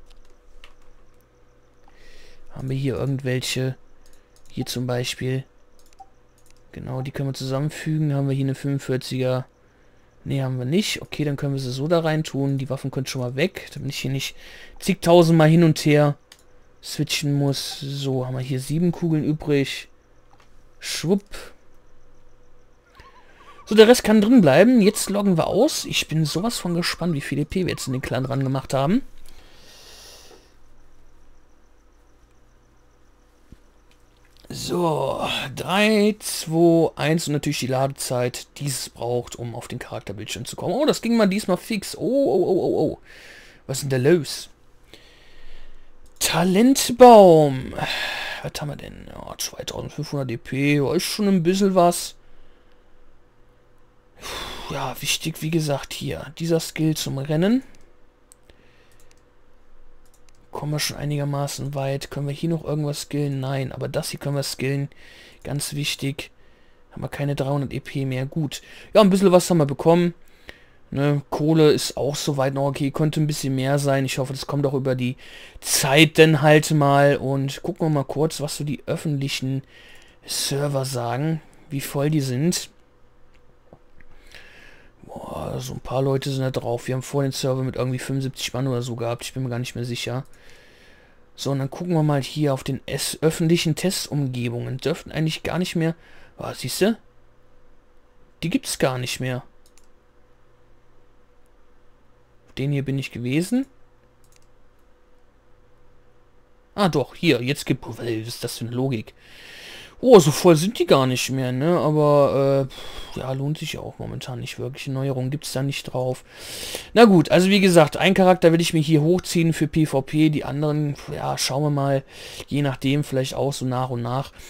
Haben wir hier irgendwelche, hier zum Beispiel, genau, die können wir zusammenfügen. Haben wir hier eine fünfundvierziger, ne, haben wir nicht. Okay, dann können wir sie so da rein tun. Die Waffen können schon mal weg, damit ich hier nicht zigtausendmal hin und her switchen muss. So, haben wir hier sieben Kugeln übrig. Schwupp. So, der Rest kann drin bleiben. Jetzt loggen wir aus. Ich bin sowas von gespannt, wie viel E P wir jetzt in den Clan dran gemacht haben. So, drei, zwei, eins und natürlich die Ladezeit, die es braucht, um auf den Charakterbildschirm zu kommen. Oh, das ging mal diesmal fix. Oh, oh, oh, oh, oh. Was ist denn da los? Talentbaum. Was haben wir denn? Oh, zweitausendfünfhundert E P. Oh, ist schon ein bisschen was. Ja, wichtig, wie gesagt, hier. Dieser Skill zum Rennen. Kommen wir schon einigermaßen weit. Können wir hier noch irgendwas skillen? Nein, aber das hier können wir skillen. Ganz wichtig. Haben wir keine dreihundert E P mehr. Gut. Ja, ein bisschen was haben wir bekommen. Ne, Kohle ist auch soweit noch okay. Könnte ein bisschen mehr sein. Ich hoffe, das kommt auch über die Zeit dann halt mal. Und gucken wir mal kurz, was so die öffentlichen Server sagen. Wie voll die sind. Boah, so ein paar Leute sind da drauf. Wir haben vor den Server mit irgendwie fünfundsiebzig Mann oder so gehabt. Ich bin mir gar nicht mehr sicher. So, und dann gucken wir mal hier auf den S öffentlichen Testumgebungen. Dürften eigentlich gar nicht mehr... Was, siehst du? Die gibt es gar nicht mehr. Auf den hier bin ich gewesen. Ah, doch, hier. Jetzt gibt... Was ist das für eine Logik? Oh, so voll sind die gar nicht mehr, ne? Aber, äh, ja, lohnt sich ja auch momentan nicht wirklich. Neuerungen gibt es da nicht drauf. Na gut, also wie gesagt, einen Charakter will ich mir hier hochziehen für PvP. Die anderen, ja, schauen wir mal. Je nachdem, vielleicht auch so nach und nach.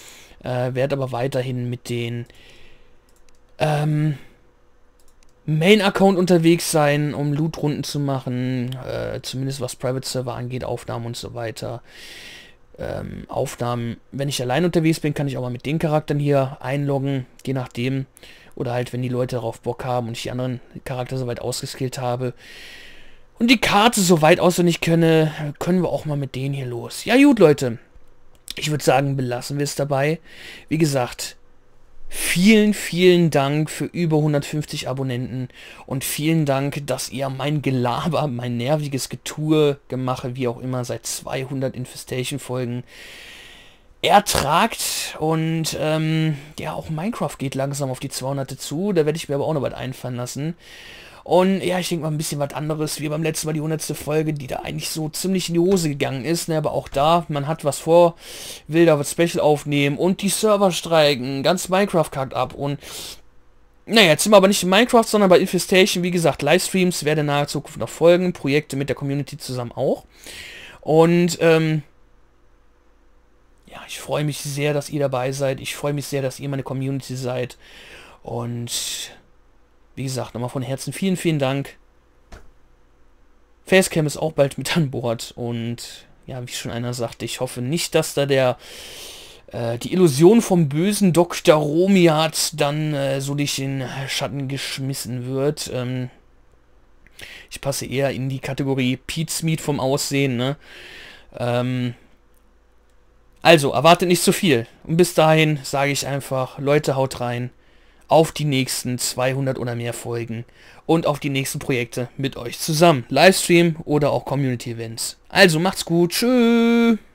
Äh, werde aber weiterhin mit den ähm, Main-Account unterwegs sein, um Loot-Runden zu machen, äh, zumindest was Private-Server angeht, Aufnahmen und so weiter. Ähm, Aufnahmen, wenn ich allein unterwegs bin, kann ich auch mal mit den Charakteren hier einloggen, je nachdem. Oder halt, wenn die Leute darauf Bock haben und ich die anderen Charakter soweit ausgeskillt habe und die Karte soweit auswendig könne, können wir auch mal mit denen hier los. Ja gut, Leute. Ich würde sagen, belassen wir es dabei. Wie gesagt, vielen, vielen Dank für über hundertfünfzig Abonnenten und vielen Dank, dass ihr mein Gelaber, mein nerviges Getue, Gemache, wie auch immer, seit zweihundert Infestation-Folgen ertragt. Und ähm, ja, auch Minecraft geht langsam auf die zweihundert zu. Da werde ich mir aber auch noch was einfallen lassen. Und ja, ich denke mal ein bisschen was anderes, wie beim letzten Mal die hundertste Folge, die da eigentlich so ziemlich in die Hose gegangen ist. Ne? Aber auch da, man hat was vor, will da was Special aufnehmen und die Server streiken, ganz Minecraft kackt ab. Und naja, jetzt sind wir aber nicht in Minecraft, sondern bei Infestation. Wie gesagt, Livestreams werden in naher Zukunft noch folgen, Projekte mit der Community zusammen auch. Und ähm, ja, ich freue mich sehr, dass ihr dabei seid. Ich freue mich sehr, dass ihr meine Community seid. Und wie gesagt, nochmal von Herzen vielen, vielen Dank. Facecam ist auch bald mit an Bord. Und ja, wie schon einer sagte, ich hoffe nicht, dass da der äh, die Illusion vom bösen Doktor Romiat dann äh, so durch den Schatten geschmissen wird. Ähm, ich passe eher in die Kategorie Pete's Meat vom Aussehen, ne? Ähm, also, erwartet nicht zu viel. Und bis dahin sage ich einfach, Leute, haut rein. Auf die nächsten zweihundert oder mehr Folgen und auf die nächsten Projekte mit euch zusammen. Livestream oder auch Community-Events. Also macht's gut. Tschüss.